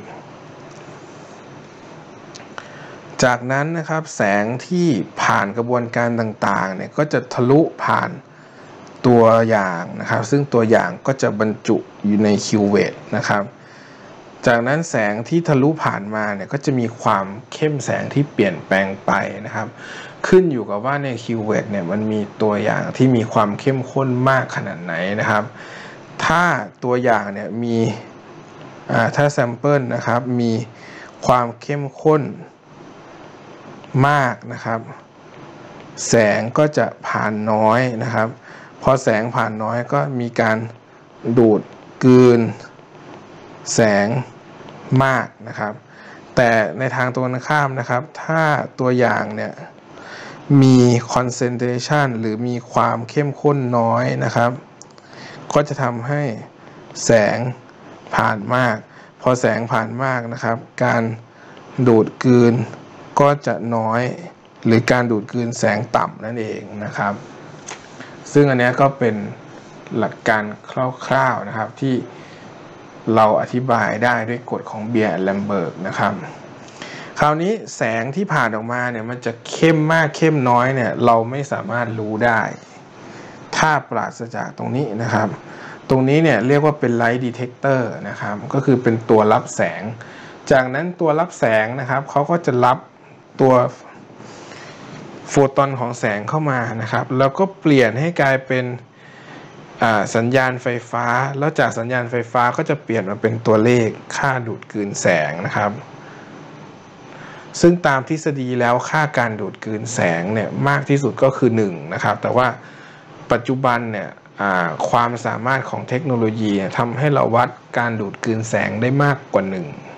จากนั้นนะครับแสงที่ผ่านกระบวนการต่างๆเนี่ยก็จะทะลุผ่านตัวอย่างนะครับซึ่งตัวอย่างก็จะบรรจุอยู่ในคิวเวตนะครับจากนั้นแสงที่ทะลุผ่านมาเนี่ยก็จะมีความเข้มแสงที่เปลี่ยนแปลงไปนะครับขึ้นอยู่กับว่าในคิวเวตเนี่ยมันมีตัวอย่างที่มีความเข้มข้นมากขนาดไหนนะครับถ้าตัวอย่างเนี่ยมีถ้าแซมเปิลนะครับมีความเข้มข้นมากนะครับแสงก็จะผ่านน้อยนะครับพอแสงผ่านน้อยก็มีการดูดกลืนแสงมากนะครับแต่ในทางตรงกันข้ามนะครับถ้าตัวอย่างเนี่ยมี concentration หรือมีความเข้มข้นน้อยนะครับก็จะทำให้แสงผ่านมากพอแสงผ่านมากนะครับการดูดกลืนก็จะน้อยหรือการดูดกลืนแสงต่ำนั่นเองนะครับซึ่งอันนี้ก็เป็นหลักการคร่าวๆนะครับที่เราอธิบายได้ด้วยกฎของเบียร์แลมเบิร์กนะครับคราวนี้แสงที่ผ่านออกมาเนี่ยมันจะเข้มมากเข้มน้อยเนี่ยเราไม่สามารถรู้ได้ถ้าปราศจากตรงนี้นะครับตรงนี้เนี่ยเรียกว่าเป็นไลท์ดีเทคเตอร์นะครับก็คือเป็นตัวรับแสงจากนั้นตัวรับแสงนะครับเขาก็จะรับตัวโฟตอนของแสงเข้ามานะครับแล้วก็เปลี่ยนให้กลายเป็นสัญญาณไฟฟ้าแล้วจากสัญญาณไฟฟ้าก็จะเปลี่ยนมาเป็นตัวเลขค่าดูดกลืนแสงนะครับซึ่งตามทฤษฎีแล้วค่าการดูดกลืนแสงเนี่ยมากที่สุดก็คือ1นะครับแต่ว่าปัจจุบันเนี่ยความสามารถของเทคโนโลยีทำให้เราวัดการดูดกลืนแสงได้มากกว่า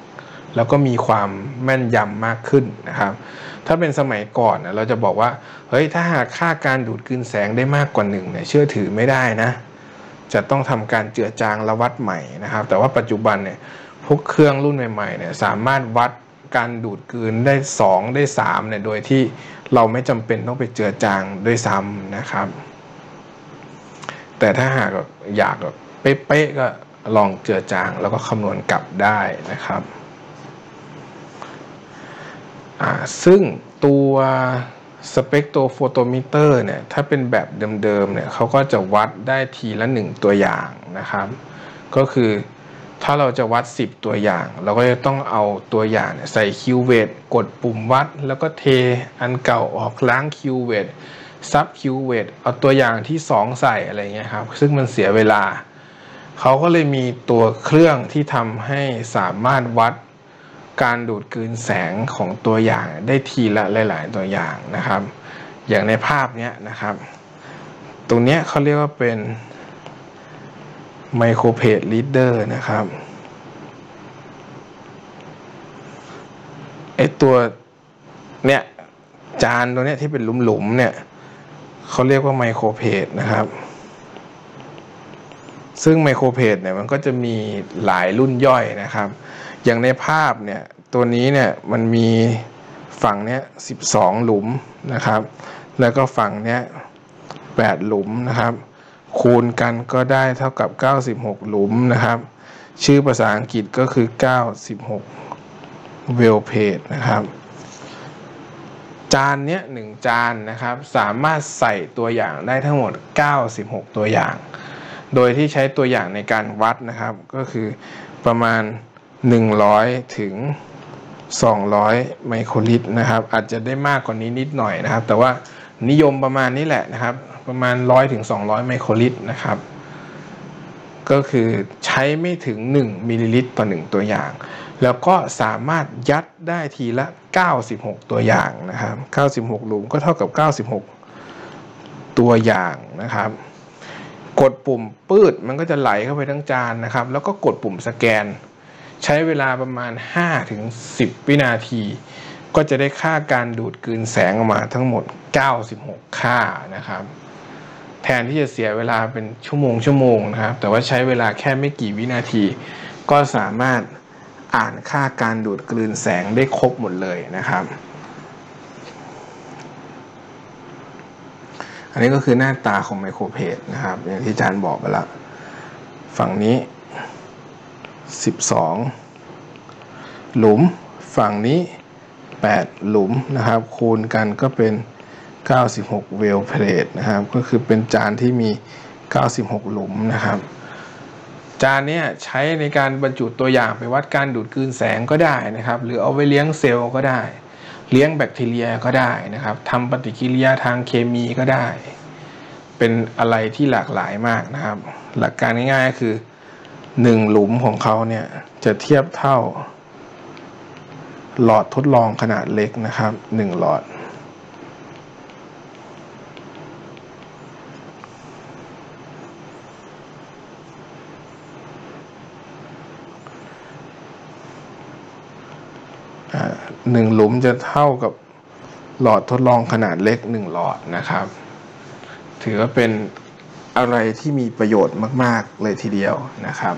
1แล้วก็มีความแม่นยำมากขึ้นนะครับถ้าเป็นสมัยก่อนเราจะบอกว่าเฮ้ยถ้าหากค่าการดูดกลืนแสงได้มากกว่า1เนี่ยเชื่อถือไม่ได้นะจะต้องทำการเจือจางและวัดใหม่นะครับแต่ว่าปัจจุบันเนี่ยพวกเครื่องรุ่นใหม่ๆเนี่ยสามารถวัดการดูดกลืนได้2ได้3เนี่ยโดยที่เราไม่จำเป็นต้องไปเจือจางด้วยซ้ำนะครับแต่ถ้าหากอยากแบบเป๊ะๆก็ลองเจือจางแล้วก็คำนวณกลับได้นะครับซึ่งตัวสเปกโทรโฟโตมิเตอร์เนี่ยถ้าเป็นแบบเดิมๆเนี่ยเขาก็จะวัดได้ทีละ1ตัวอย่างนะครับก็คือถ้าเราจะวัด10ตัวอย่างเราก็จะต้องเอาตัวอย่างใส่คิวเวตกดปุ่มวัดแล้วก็เทอันเก่าออกล้างคิวเวตซับคิวเวตเอาตัวอย่างที่2ใส่อะไรเงี้ยครับซึ่งมันเสียเวลาเขาก็เลยมีตัวเครื่องที่ทำให้สามารถวัดการดูดกลืนแสงของตัวอย่างได้ทีละหลายๆตัวอย่างนะครับอย่างในภาพนี้นะครับตรงนี้เขาเรียกว่าเป็นไมโครเพจลีดเดอร์นะครับไอตัวเนี่ยจานตัวนี้ที่เป็นหลุมๆเนี่ยเขาเรียกว่าไมโครเพจนะครับซึ่งไมโครเพจเนี่ยมันก็จะมีหลายรุ่นย่อยนะครับอย่างในภาพเนี่ยตัวนี้เนี่ยมันมีฝั่งเนี้ย12หลุมนะครับแล้วก็ฝั่งเนี้ย8หลุมนะครับคูณกันก็ได้เท่ากับ96หลุมนะครับชื่อภาษาอังกฤษก็คือ96 well page นะครับจานเนี้ย1จานนะครับสามารถใส่ตัวอย่างได้ทั้งหมด96ตัวอย่างโดยที่ใช้ตัวอย่างในการวัดนะครับก็คือประมาณ100ถึง200ไมโครลิตรนะครับอาจจะได้มากกว่านี้นิดหน่อยนะครับแต่ว่านิยมประมาณนี้แหละนะครับประมาณ100ถึง200ไมโครลิตรนะครับก็คือใช้ไม่ถึง1มิลลิลิตรต่อ1ตัวอย่างแล้วก็สามารถยัดได้ทีละ96ตัวอย่างนะครับ96หลุมก็เท่ากับ96ตัวอย่างนะครับกดปุ่มปืดมันก็จะไหลเข้าไปทั้งจานนะครับแล้วก็กดปุ่มสแกนใช้เวลาประมาณ 5-10 วินาทีก็จะได้ค่าการดูดกลืนแสงออกมาทั้งหมด96ค่านะครับแทนที่จะเสียเวลาเป็นชั่วโมงนะครับแต่ว่าใช้เวลาแค่ไม่กี่วินาทีก็สามารถอ่านค่าการดูดกลืนแสงได้ครบหมดเลยนะครับอันนี้ก็คือหน้าตาของไมโครเพจนะครับอย่างที่อาจารย์บอกไปแล้วฝั่งนี้12หลุมฝั่งนี้8หลุมนะครับคูณกันก็เป็น96เวลเพลทนะครับก็คือเป็นจานที่มี96หลุมนะครับจานนี้ใช้ในการบรรจุตัวอย่างไปวัดการดูดกลืนแสงก็ได้นะครับหรือเอาไว้เลี้ยงเซลล์ก็ได้เลี้ยงแบคทีเรียก็ได้นะครับทำปฏิกิริยาทางเคมีก็ได้เป็นอะไรที่หลากหลายมากนะครับหลักการง่ายๆก็คือ1หลุมของเขาเนี่ยจะเทียบเท่าหลอดทดลองขนาดเล็กนะครับ1หลอด1หลุมจะเท่ากับหลอดทดลองขนาดเล็ก1หลอดนะครับถือว่าเป็นอะไรที่มีประโยชน์มากๆเลยทีเดียวนะครับ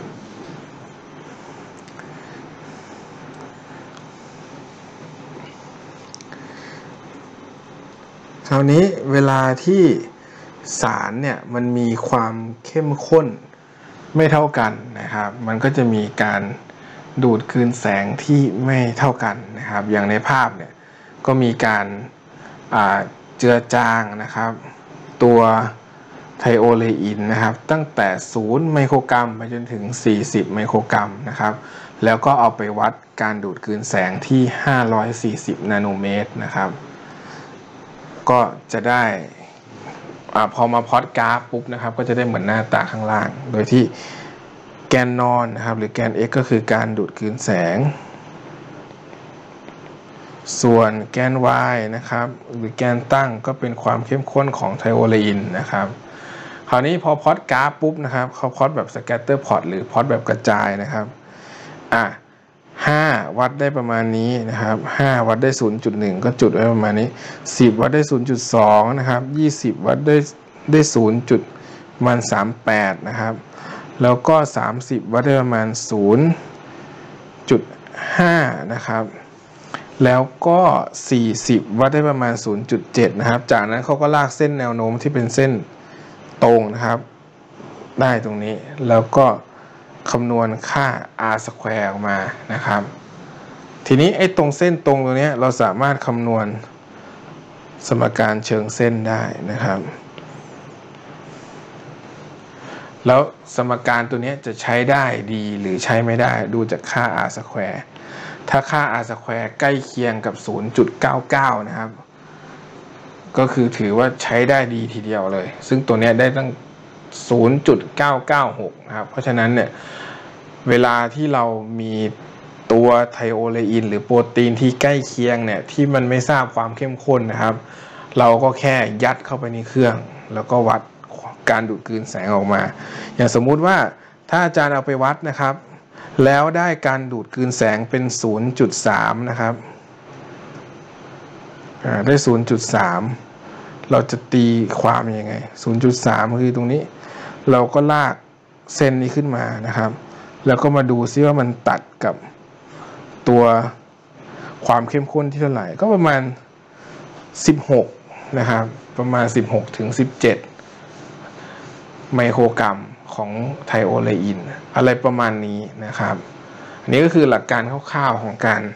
คราวนี้เวลาที่สารเนี่ยมันมีความเข้มข้นไม่เท่ากันนะครับมันก็จะมีการดูดกลืนแสงที่ไม่เท่ากันนะครับอย่างในภาพเนี่ยก็มีการเจือจางนะครับตัวไทโอเลอินนะครับตั้งแต่0ไมโครกรัมไปจนถึง40ไมโครกรัมนะครับแล้วก็เอาไปวัดการดูดกลืนแสงที่540นาโนเมตรนะครับก็จะได้พอมาพล็อตกราฟปุ๊บนะครับก็จะได้เหมือนหน้าตาข้างล่างโดยที่แกนนอนนะครับหรือแกน x ก็คือการดูดกลืนแสงส่วนแกน y นะครับหรือแกนตั้งก็เป็นความเข้มข้นของไทโอเลอินนะครับคราวนี้พอพล็อตกราฟปุ๊บนะครับเขาพล็อตแบบสแกตเตอร์พล็อตหรือพล็อตแบบกระจายนะครับ5วัดได้ประมาณนี้นะครับ5วัดได้ 0.1 ก็จุดไว้ประมาณนี้10วัดได้ 0.2 นะครับ20วัดได้0.38นะครับแล้วก็30วัดได้ประมาณ 0.5 นะครับแล้วก็40วัดได้ประมาณ 0.7 นะครับจากนั้นเขาก็ลากเส้นแนวโน้มที่เป็นเส้นตรงนะครับได้ตรงนี้แล้วก็คำนวณค่า r square ออกมานะครับทีนี้ไอ้ตรงเส้นตรงตัวนี้เราสามารถคำนวณสมการเชิงเส้นได้นะครับแล้วสมการตัวนี้จะใช้ได้ดีหรือใช้ไม่ได้ดูจากค่า r square ถ้าค่า r square ใกล้เคียงกับ 0.99 นะครับก็คือถือว่าใช้ได้ดีทีเดียวเลยซึ่งตัวนี้ได้ตั้ง 0.996 นะครับเพราะฉะนั้นเนี่ยเวลาที่เรามีตัวไทโอเลอินหรือโปรตีนที่ใกล้เคียงเนี่ยที่มันไม่ทราบความเข้มข้นนะครับเราก็แค่ยัดเข้าไปในเครื่องแล้วก็วัดการดูดกลืนแสงออกมาอย่างสมมุติว่าถ้าอาจารย์เอาไปวัดนะครับแล้วได้การดูดกลืนแสงเป็น 0.3 นะครับได้ 0.3 เราจะตีความยังไง 0.3 คือตรงนี้เราก็ลากเส้นนี้ขึ้นมานะครับแล้วก็มาดูซิว่ามันตัดกับตัวความเข้มข้นที่เท่าไหร่ก็ประมาณ16นะครับประมาณ16ถึง17ไมโครกรัมของไทโอเลอินอะไรประมาณนี้นะครับอันนี้ก็คือหลักการคร่าวๆของการ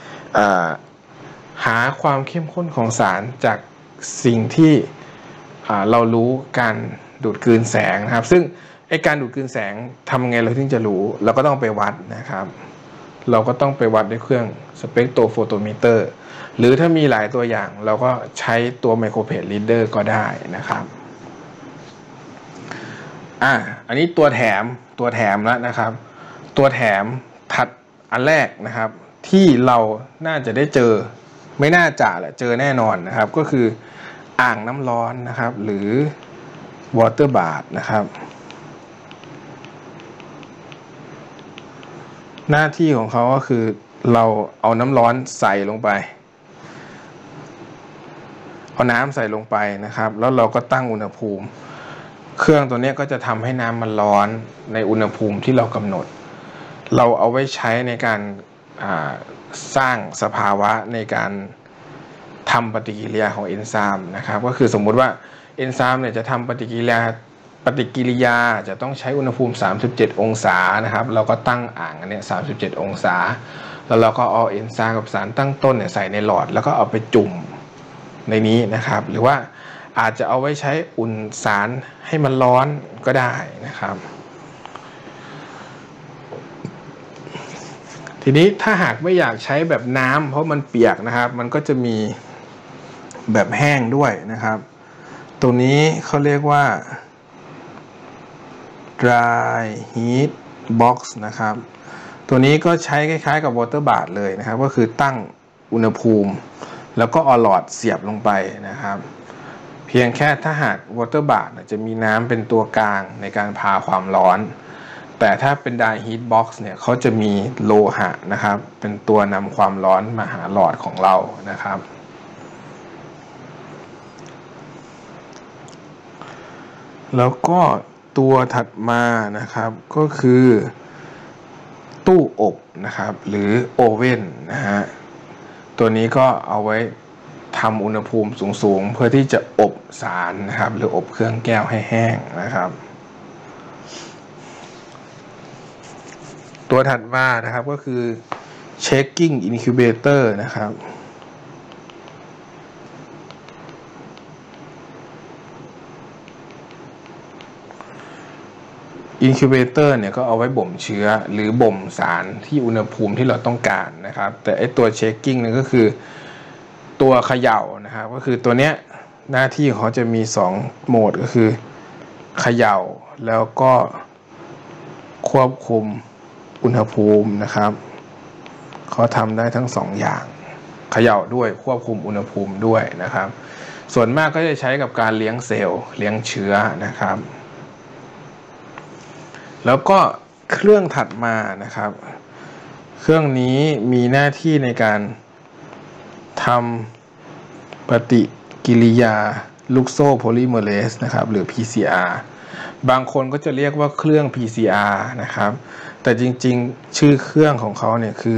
หาความเข้มข้นของสารจากสิ่งที่เรารู้การดูดกลืนแสงนะครับซึ่งไอการดูดกลืนแสงทำไงเราถึงจะรู้เราก็ต้องไปวัดนะครับเราก็ต้องไปวัดด้วยเครื่องสเปกโทรโฟโตมิเตอร์หรือถ้ามีหลายตัวอย่างเราก็ใช้ตัวไมโครเพจรีดเดอร์ก็ได้นะครับอันนี้ตัวแถมแล้วนะครับตัวแถมถัดอันแรกนะครับที่เราน่าจะได้เจอไม่น่าจะแหละเจอแน่นอนนะครับก็คืออ่างน้ำร้อนนะครับหรือ water bath นะครับหน้าที่ของเขาก็คือเราเอาน้ำร้อนใส่ลงไปเอาน้ำใส่ลงไปนะครับแล้วเราก็ตั้งอุณหภูมิเครื่องตัวนี้ก็จะทำให้น้ำมันร้อนในอุณหภูมิที่เรากำหนดเราเอาไว้ใช้ในการสร้างสภาวะในการทำปฏิกิริยาของเอนไซม์นะครับก็คือสมมุติว่าเอนไซม์เนี่ยจะทำปฏิกิริยาจะต้องใช้อุณหภูมิ37องศานะครับเราก็ตั้งอ่างอันนี้37องศาแล้วเราก็เอาเอนไซม์กับสารตั้งต้นเนี่ยใส่ในหลอดแล้วก็เอาไปจุ่มในนี้นะครับหรือว่าอาจจะเอาไว้ใช้อุ่นสารให้มันร้อนก็ได้นะครับทีนี้ถ้าหากไม่อยากใช้แบบน้ำเพราะมันเปียกนะครับมันก็จะมีแบบแห้งด้วยนะครับตัวนี้เขาเรียกว่า dry heat box นะครับตัวนี้ก็ใช้คล้ายๆกับ water bath เลยนะครับก็คือตั้งอุณหภูมิแล้วก็เอาหลอดเสียบลงไปนะครับเพียงแค่ถ้าหาก water bath จะมีน้ำเป็นตัวกลางในการพาความร้อนแต่ถ้าเป็น dry heat box เนี่ยเขาจะมีโลหะนะครับเป็นตัวนำความร้อนมาหาหลอดของเรานะครับแล้วก็ตัวถัดมานะครับก็คือตู้อบนะครับหรือโอเว่นนะฮะตัวนี้ก็เอาไว้ทำอุณหภูมิสูงๆเพื่อที่จะอบสารนะครับหรืออบเครื่องแก้วให้แห้งนะครับตัวถัดมานะครับก็คือ shaking incubator นะครับอินคิวเบเตอร์เนี่ยก็เอาไว้บ่มเชื้อหรือบ่มสารที่อุณหภูมิที่เราต้องการนะครับแต่ไอตัวเชคกิ้งเนี่ยก็คือตัวเขย่านะครับก็คือตัวเนี้ยหน้าที่เขาจะมี2โหมดก็คือเขย่าแล้วก็ควบคุมอุณหภูมินะครับเขาทำได้ทั้ง2อย่างเขย่าด้วยควบคุมอุณหภูมิด้วยนะครับส่วนมากก็จะใช้กับการเลี้ยงเซลล์เลี้ยงเชื้อนะครับแล้วก็เครื่องถัดมานะครับเครื่องนี้มีหน้าที่ในการทำปฏิกิริยาลูกโซ่โพลิเมอเรสนะครับหรือ PCR บางคนก็จะเรียกว่าเครื่อง PCR นะครับแต่จริงๆชื่อเครื่องของเขาเนี่ยคือ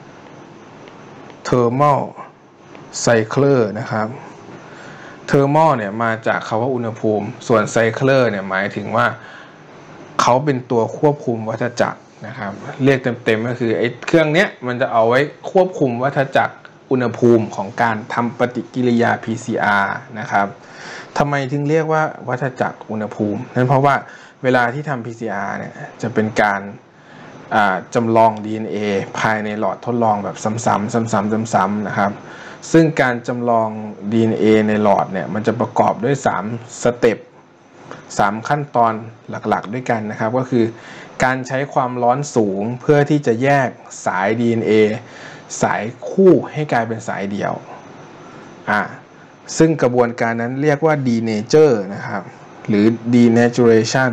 Thermal Cycler นะครับ Thermal เนี่ยมาจากคำว่าอุณหภูมิส่วน Cycler เนี่ยหมายถึงว่าเขาเป็นตัวควบคุมวัฏจักรนะครับเรียกเต็มๆก็คือไอ้เครื่องเนี้ยมันจะเอาไว้ควบคุมวัฏจักรอุณหภูมิของการทำปฏิกิริยา PCR นะครับทำไมถึงเรียกว่าวัฏจักรอุณหภูมินั่นเพราะว่าเวลาที่ทำ PCR เนี่ยจะเป็นการจำลอง DNA ภายในหลอดทดลองแบบซ้ำๆนะครับซึ่งการจำลอง DNA ในหลอดเนี่ยมันจะประกอบด้วย3สเต็ป3ขั้นตอนหลักๆด้วยกันนะครับก็คือการใช้ความร้อนสูงเพื่อที่จะแยกสาย DNA สายคู่ให้กลายเป็นสายเดี่ยวซึ่งกระบวนการนั้นเรียกว่า denature นะครับหรือ denaturation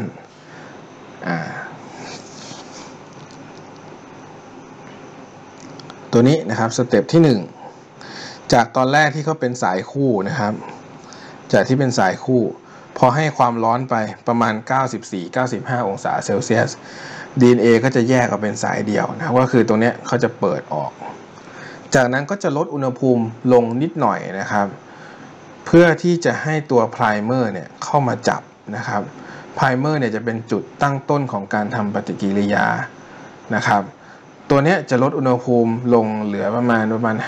ตัวนี้นะครับสเต็ปที่1จากตอนแรกที่เขาเป็นสายคู่นะครับจากที่เป็นสายคู่พอให้ความร้อนไปประมาณ 94-95 องศาเซลเซียส DNA ก็จะแยกออกเป็นสายเดี่ยวนะก็คือตรงนี้เขาจะเปิดออกจากนั้นก็จะลดอุณหภูมิลงนิดหน่อยนะครับเพื่อที่จะให้ตัวไพรเมอร์เนี่ยเข้ามาจับนะครับไพรเมอร์เนี่ยจะเป็นจุดตั้งต้นของการทำปฏิกิริยานะครับตัวนี้จะลดอุณหภูมิลงเหลือประมาณ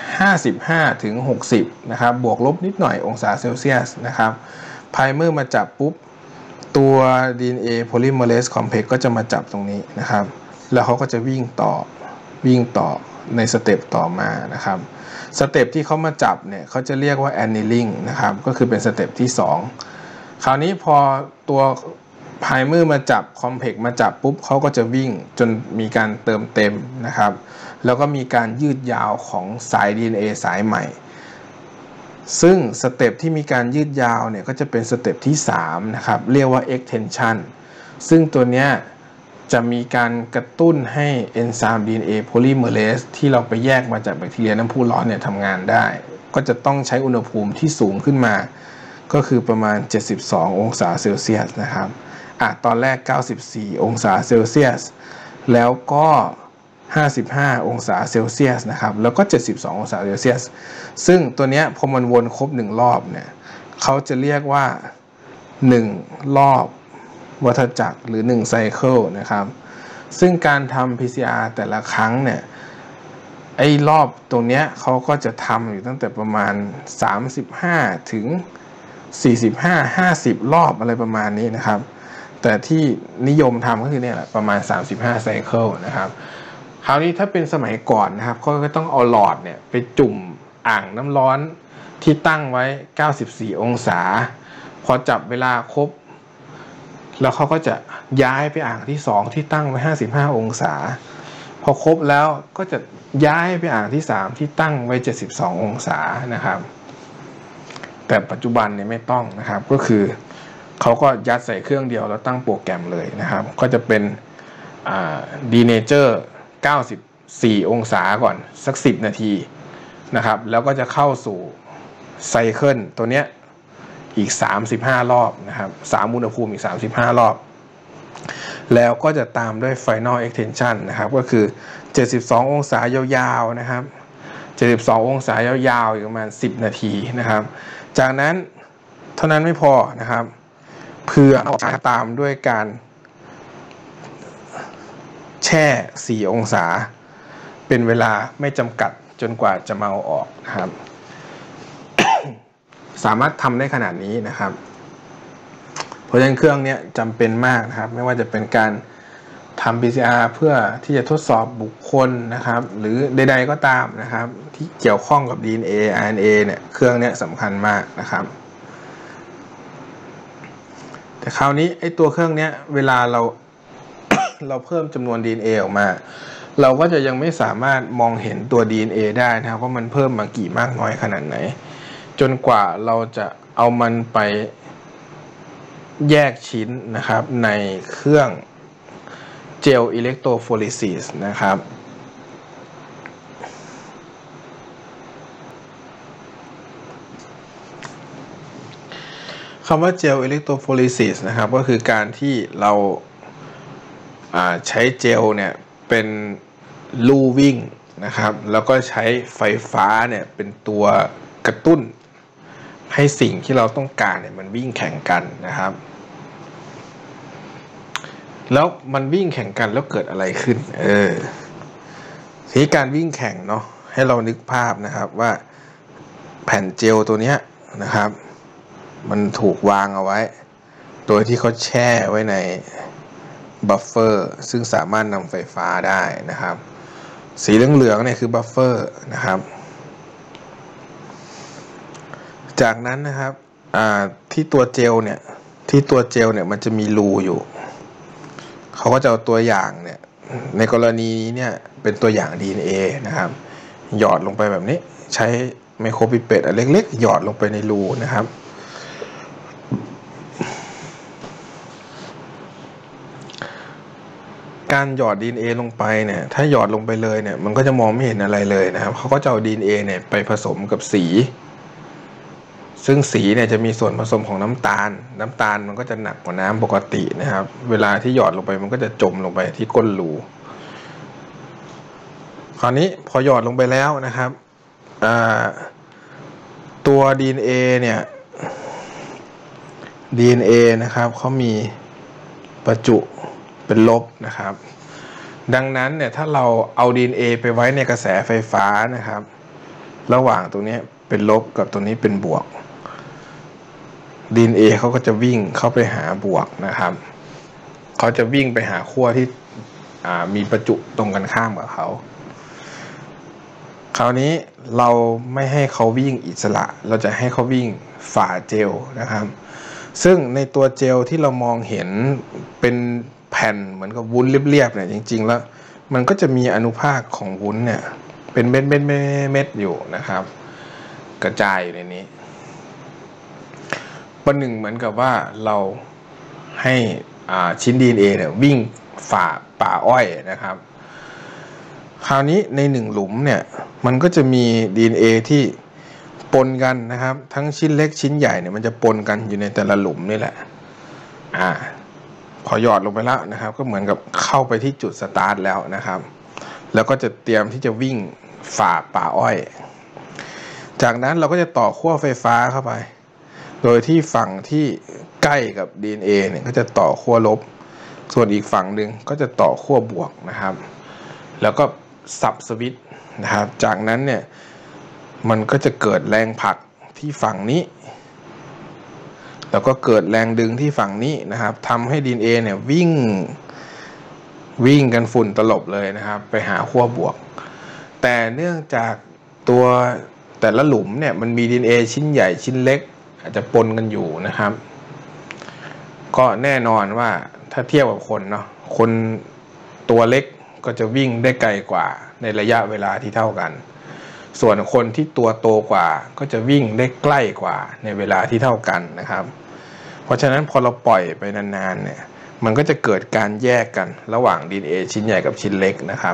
55-60นะครับบวกลบนิดหน่อยองศาเซลเซียสนะครับไพรเมอร์มาจับปุ๊บตัว DNA polymerase complex ก็จะมาจับตรงนี้นะครับแล้วเขาก็จะวิ่งต่อในสเต็ปต่อมานะครับสเต็ปที่เขามาจับเนี่ยเขาจะเรียกว่า annealing นะครับก็คือเป็นสเต็ปที่2คราวนี้พอตัวไพรเมอร์มาจับคอมเพล็กซ์มาจับปุ๊บเขาก็จะวิ่งจนมีการเติมเต็มนะครับแล้วก็มีการยืดยาวของสาย DNA สายใหม่ซึ่งสเต็ปที่มีการยืดยาวเนี่ยก็จะเป็นสเต็ปที่3นะครับเรียกว่า extension ซึ่งตัวเนี้ยจะมีการกระตุ้นให้เอนไซม์ DNA polymerase ที่เราไปแยกมาจากแบคทีเรียน้ำพุร้อนเนี่ยทำงานได้ก็จะต้องใช้อุณหภูมิที่สูงขึ้นมาก็คือประมาณ72องศาเซลเซียสนะครับตอนแรก94องศาเซลเซียสแล้วก็55องศาเซลเซียสนะครับแล้วก็72องศาเซลเซียสซึ่งตัวเนี้ยพอมันวนครบ1รอบเนี่ยเขาจะเรียกว่า1รอบวัฏจักรหรือ1ไซเคิลนะครับซึ่งการทำ PCR แต่ละครั้งเนี่ยไอ้รอบตรงเนี้ยเขาก็จะทำอยู่ตั้งแต่ประมาณ35ถึง45-50รอบอะไรประมาณนี้นะครับแต่ที่นิยมทำก็คือเนี่ยแหละประมาณ35ไซเคิลนะครับคราวนี้ถ้าเป็นสมัยก่อนนะครับเขาก็ต้องเอาหลอดเนี่ยไปจุ่มอ่างน้ำร้อนที่ตั้งไว้94องศาพอจับเวลาครบแล้วเขาก็จะย้ายไปอ่างที่2ที่ตั้งไว้55องศาพอครบแล้วก็จะย้ายไปอ่างที่3ที่ตั้งไว้72องศานะครับแต่ปัจจุบันเนี่ยไม่ต้องนะครับก็คือเขาก็ยัดใส่เครื่องเดียวแล้วตั้งโปรแกรมเลยนะครับก็จะเป็นdenature 94องศาก่อนสัก10นาทีนะครับแล้วก็จะเข้าสู่ไซเคิลตัวเนี้ยอีก35รอบนะครับ3อุณหภูมิอีก35รอบแล้วก็จะตามด้วย final extension นะครับก็คือ72องศายาวๆนะครับ72องศายาวๆอีกประมาณ10นาทีนะครับจากนั้นเท่านั้นไม่พอนะครับเพื่อเอาตามด้วยการแช่4องศาเป็นเวลาไม่จำกัดจนกว่าจะมาเอาออกนะครับ สามารถทำได้ขนาดนี้นะครับเพราะฉะนั้นเครื่องนี้จำเป็นมากนะครับไม่ว่าจะเป็นการทำ PCR เพื่อที่จะทดสอบบุคคลนะครับหรือใดๆก็ตามนะครับที่เกี่ยวข้องกับ DNA RNA เนี่ยเครื่องนี้สำคัญมากนะครับแต่คราวนี้ไอ้ตัวเครื่องนี้เวลาเรา เราเพิ่มจำนวน DNA ออกมาเราก็จะยังไม่สามารถมองเห็นตัว DNA ได้นะครับว่ามันเพิ่มมากี่มากน้อยขนาดไหนจนกว่าเราจะเอามันไปแยกชิ้นนะครับในเครื่องเจลอิเล็กโทรโฟลิซิสนะครับคำว่าเจลอิเล็กโทรโฟลิซิสนะครับก็คือการที่เราใช้เจลเนี่ยเป็นลู่วิ่งนะครับแล้วก็ใช้ไฟฟ้าเนี่ยเป็นตัวกระตุ้นให้สิ่งที่เราต้องการเนี่ยมันวิ่งแข่งกันนะครับแล้วมันวิ่งแข่งกันแล้วเกิดอะไรขึ้นทีการวิ่งแข่งเนาะให้เรานึกภาพนะครับว่าแผ่นเจลตัวนี้นะครับมันถูกวางเอาไว้โดยที่เขาแช่ไว้ในบัฟเฟอร์ซึ่งสามารถนำไฟฟ้าได้นะครับสีเหลืองๆเนี่ยคือบัฟเฟอร์นะครับจากนั้นนะครับที่ตัวเจลเนี่ยมันจะมีรูอยู่เขาก็จะเอาตัวอย่างเนี่ยในกรณีนี้เนี่ยเป็นตัวอย่าง DNA นะครับหยอดลงไปแบบนี้ใช้ไมโครปิเปตอันเล็กๆหยอดลงไปในรูนะครับการหยอด DNA ลงไปเนี่ยถ้าหยอดลงไปเลยเนี่ยมันก็จะมองไม่เห็นอะไรเลยนะครับเขาก็จะเอา DNA เนี่ยไปผสมกับสีซึ่งสีเนี่ยจะมีส่วนผสมของน้ำตาลมันก็จะหนักกว่าน้ำปกตินะครับเวลาที่หยอดลงไปมันก็จะจมลงไปที่ก้นรูคราวนี้พอหยอดลงไปแล้วนะครับตัว DNA เนี่ย DNA นะครับเขามีประจุเป็นลบนะครับดังนั้นเนี่ยถ้าเราเอา DNA ไปไว้ในกระแสไฟฟ้านะครับระหว่างตรงนี้เป็นลบกับตรงนี้เป็นบวก DNA เขาก็จะวิ่งเข้าไปหาบวกนะครับเขาจะวิ่งไปหาขั้วที่มีประจุตรงกันข้ามกับเขาคราวนี้เราไม่ให้เขาวิ่งอิสระเราจะให้เขาวิ่งฝ่าเจลนะครับซึ่งในตัวเจลที่เรามองเห็นเป็นแผ่นเหมือนกับวุ้นเรียบๆเนี่ยจริงๆแล้วมันก็จะมีอนุภาคของวุ้นเนี่ยเป็นเม็ดอยู่นะครับกระจายอยู่ในนี้ประหนึ่งเหมือนกับว่าเราให้ชิ้น DNA เนี่ยวิ่งฝ่าป่าอ้อยนะครับคราวนี้ใน1หลุมเนี่ยมันก็จะมี DNA ที่ปนกันนะครับทั้งชิ้นเล็กชิ้นใหญ่เนี่ยมันจะปนกันอยู่ในแต่ละหลุมนี่แหละพอหยอดลงไปแล้วนะครับก็เหมือนกับเข้าไปที่จุดสตาร์ทแล้วนะครับแล้วก็จะเตรียมที่จะวิ่งฝ่าป่าอ้อยจากนั้นเราก็จะต่อขั้วไฟฟ้าเข้าไปโดยที่ฝั่งที่ใกล้กับ DNA เนี่ยก็จะต่อขั้วลบส่วนอีกฝั่งหนึ่งก็จะต่อขั้วบวกนะครับแล้วก็สับสวิตช์นะครับจากนั้นเนี่ยมันก็จะเกิดแรงผลักที่ฝั่งนี้แล้วก็เกิดแรงดึงที่ฝั่งนี้นะครับทำให้ DNA เนี่ยวิ่งกันฝุ่นตลบเลยนะครับไปหาขั้วบวกแต่เนื่องจากตัวแต่ละหลุมเนี่ยมันมี DNA ชิ้นใหญ่ชิ้นเล็กอาจจะปนกันอยู่นะครับก็แน่นอนว่าถ้าเทียบกับคนเนาะคนตัวเล็กก็จะวิ่งได้ไกลกว่าในระยะเวลาที่เท่ากันส่วนคนที่ตัวโตกว่าก็จะวิ่งได้ใกล้กว่าในเวลาที่เท่ากันนะครับเพราะฉะนั้นพอเราปล่อยไปนานๆเนี่ยมันก็จะเกิดการแยกกันระหว่าง DNA ชิ้นใหญ่กับชิ้นเล็กนะครับ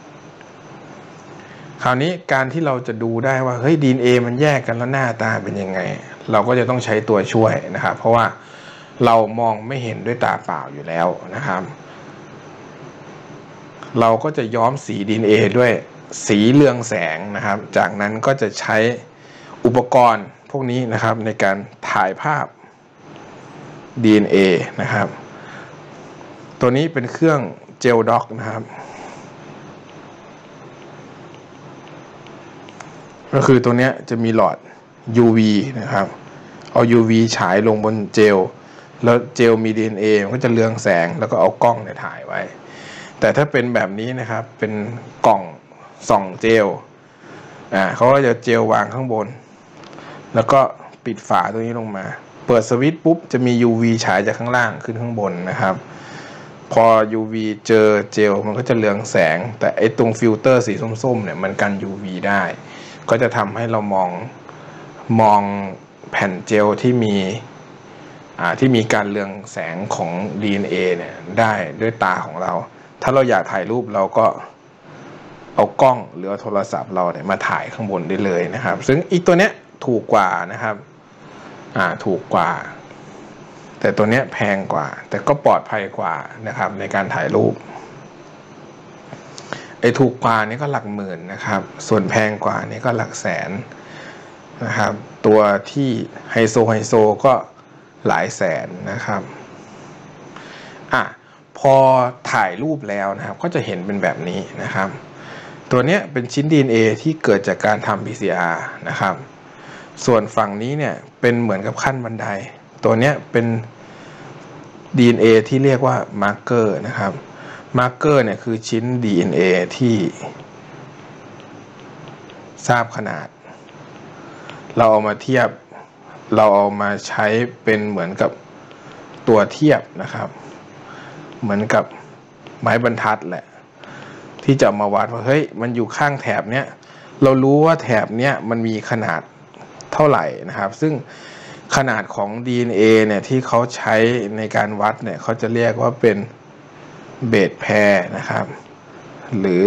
คราวนี้การที่เราจะดูได้ว่าเฮ้ย DNA มันแยกกันแล้วหน้าตาเป็นยังไงเราก็จะต้องใช้ตัวช่วยนะครับเพราะว่าเรามองไม่เห็นด้วยตาเปล่าอยู่แล้วนะครับเราก็จะย้อมสี DNA ด้วยสีเรืองแสงนะครับจากนั้นก็จะใช้อุปกรณ์พวกนี้นะครับในการถ่ายภาพ DNA นะครับตัวนี้เป็นเครื่องเจลด็อกนะครับก็คือตัวนี้จะมีหลอด UV นะครับเอา UV ฉายลงบนเจลแล้วเจลมี DNA มันก็จะเรืองแสงแล้วก็เอากล้องเนี่ยถ่ายไว้แต่ถ้าเป็นแบบนี้นะครับเป็นกล่องส่องเจลเขาก็จะเจลวางข้างบนแล้วก็ปิดฝาตัวนี้ลงมาเปิดสวิตช์ปุ๊บจะมี UV ฉายจากข้างล่างขึ้นข้างบนนะครับพอ UV เจอเจลมันก็จะเรืองแสงแต่ไอ้ตรงฟิลเตอร์สีส้มๆเนี่ยมันกัน UV ได้ก็จะทำให้เรามองแผ่นเจลที่มีการเรืองแสงของ DNA เนี่ยได้ด้วยตาของเราถ้าเราอยากถ่ายรูปเราก็เอากล้องหรือเอาโทรศัพท์เราเนี่ยมาถ่ายข้างบนได้เลยนะครับซึ่งอีกตัวเนี้ยถูกกว่านะครับถูกกว่าแต่ตัวเนี้ยแพงกว่าแต่ก็ปลอดภัยกว่านะครับในการถ่ายรูปไอ้ถูกกว่านี่ก็หลักหมื่นนะครับส่วนแพงกว่านี่ก็หลักแสนนะครับตัวที่ไฮโซก็หลายแสนนะครับพอถ่ายรูปแล้วนะครับก็จะเห็นเป็นแบบนี้นะครับตัวนี้เป็นชิ้น DNA ที่เกิดจากการทำ PCR นะครับส่วนฝั่งนี้เนี่ยเป็นเหมือนกับขั้นบันไดตัวนี้เป็น DNA ที่เรียกว่ามาร์กเกอร์นะครับมาร์กเกอร์เนี่ยคือชิ้น DNA ที่ทราบขนาดเราเอามาเทียบเราเอามาใช้เป็นเหมือนกับตัวเทียบนะครับเหมือนกับไม้บรรทัดแหละที่จะมาวัดว่าเฮ้ยมันอยู่ข้างแถบเนี้ยเรารู้ว่าแถบเนี้ยมันมีขนาดเท่าไหร่นะครับซึ่งขนาดของ DNA เนี่ยที่เขาใช้ในการวัดเนี่ยเขาจะเรียกว่าเป็นเบสแพร์นะครับหรือ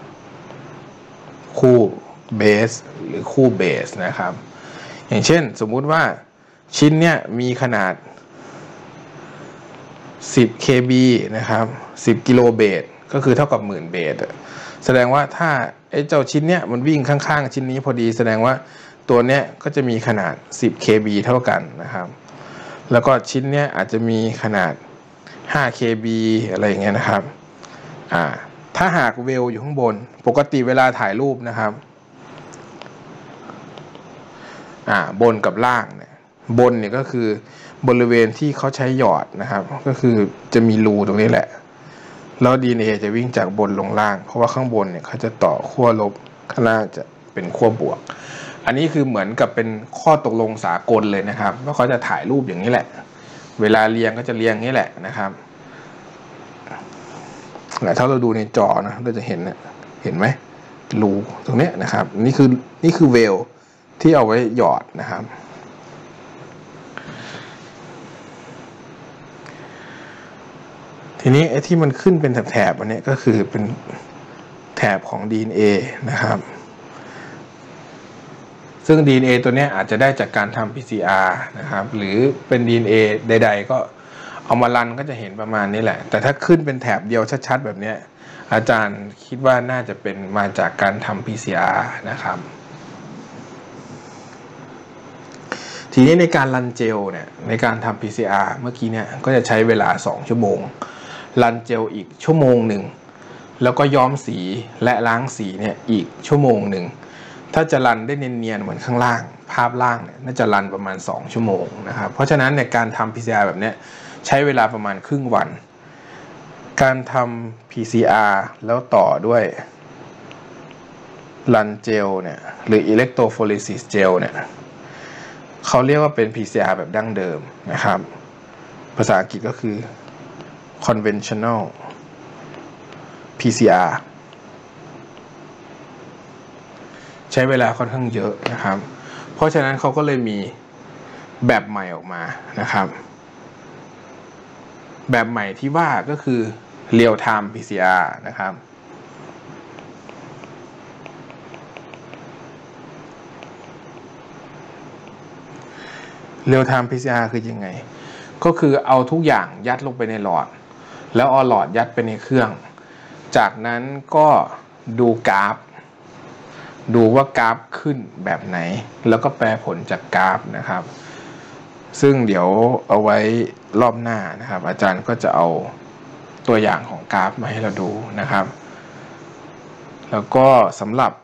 คู่เบสหรือคู่เบสนะครับอย่างเช่นสมมุติว่าชิ้นเนี้ยมีขนาด10 KB นะครับ10 กิโลเบสก็คือเท่ากับ10,000 เบสแสดงว่าถ้าไอ้เจ้าชิ้นเนี้ยมันวิ่งข้างๆชิ้นนี้พอดีแสดงว่าตัวเนี้ยก็จะมีขนาด10 KB เท่ากันนะครับแล้วก็ชิ้นเนี้ยอาจจะมีขนาด5 KB อะไรอย่างเงี้ยนะครับถ้าหากเวลอยู่ข้างบนปกติเวลาถ่ายรูปนะครับบนกับล่างเนี่ยบนเนี่ยก็คือบริเวณที่เขาใช้หยอดนะครับก็คือจะมีรูตรงนี้แหละแล้ว DNA จะวิ่งจากบนลงล่างเพราะว่าข้างบนเนี่ยเขาจะต่อขั้วลบข้างล่างจะเป็นขั้วบวกอันนี้คือเหมือนกับเป็นข้อตกลงสากลเลยนะครับว่าเขาจะถ่ายรูปอย่างนี้แหละเวลาเรียงก็จะเรียงนี้แหละนะครับถ้าเราดูในจอนะเราจะเห็นไหมรูตรงนี้นะครับนี่คือเวลที่เอาไว้หยอดนะครับทีนี้ไอ้ที่มันขึ้นเป็นแถบอันนี้ก็คือเป็นแถบของ DNA นะครับซึ่ง DNA ตัวนี้อาจจะได้จากการทำ PCR นะครับหรือเป็น DNA ใดๆก็เอามารันก็จะเห็นประมาณนี้แหละแต่ถ้าขึ้นเป็นแถบเดียวชัดๆแบบนี้อาจารย์คิดว่าน่าจะเป็นมาจากการทำ PCR นะครับทีนี้ในการรันเจลเนี่ยในการทำ PCR เมื่อกี้เนี่ยก็จะใช้เวลา2 ชั่วโมงรันเจลอีกชั่วโมงหนึ่งแล้วก็ย้อมสีและล้างสีเนี่ยอีกชั่วโมงหนึ่งถ้าจะรันได้เนียนๆเหมือนข้างล่างภาพล่างเนี่ยน่าจะรันประมาณ2 ชั่วโมงนะครับเพราะฉะนั้นในการทำ PCR แบบนี้ใช้เวลาประมาณครึ่งวันการทำ PCR แล้วต่อด้วยรันเจลเนี่ยหรือ electrophoresis gel เนี่ยเขาเรียกว่าเป็น PCR แบบดั้งเดิมนะครับภาษาอังกฤษก็คือ conventional PCR ใช้เวลาค่อนข้างเยอะนะครับเพราะฉะนั้นเขาก็เลยมีแบบใหม่ออกมานะครับแบบใหม่ที่ว่าก็คือ real time PCR นะครับreal time PCR คือยังไงก็คือเอาทุกอย่างยัดลงไปในหลอดแล้วเอาหลอดยัดไปในเครื่องจากนั้นก็ดูกราฟดูว่ากราฟขึ้นแบบไหนแล้วก็แปลผลจากกราฟนะครับซึ่งเดี๋ยวเอาไว้รอบหน้านะครับอาจารย์ก็จะเอาตัวอย่างของกราฟมาให้เราดูนะครับแล้วก็สำหรับ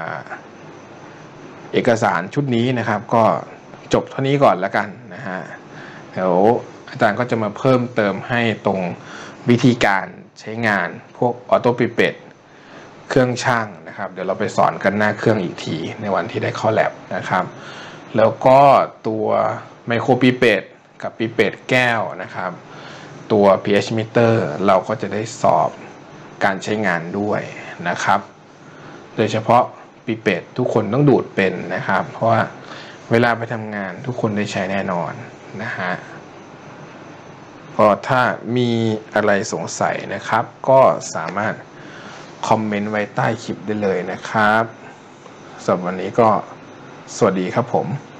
เอกสารชุดนี้นะครับก็จบเท่านี้ก่อนแล้วกันนะฮะเดี๋ยวอาจารย์ก็จะมาเพิ่มเติมให้ตรงวิธีการใช้งานพวกออโต้ปิเปตเครื่องช่างนะครับเดี๋ยวเราไปสอนกันหน้าเครื่องอีกทีในวันที่ได้เข้าแลบนะครับแล้วก็ตัวไมโครปิเปตกับปิเปตแก้วนะครับตัว pH meter เราก็จะได้สอบการใช้งานด้วยนะครับโดยเฉพาะปิเปตทุกคนต้องดูดเป็นนะครับเพราะว่าเวลาไปทำงานทุกคนได้ใช้แน่นอนนะฮะก็ถ้ามีอะไรสงสัยนะครับก็สามารถคอมเมนต์ไว้ใต้คลิปได้เลยนะครับสำหรับวันนี้ก็สวัสดีครับผม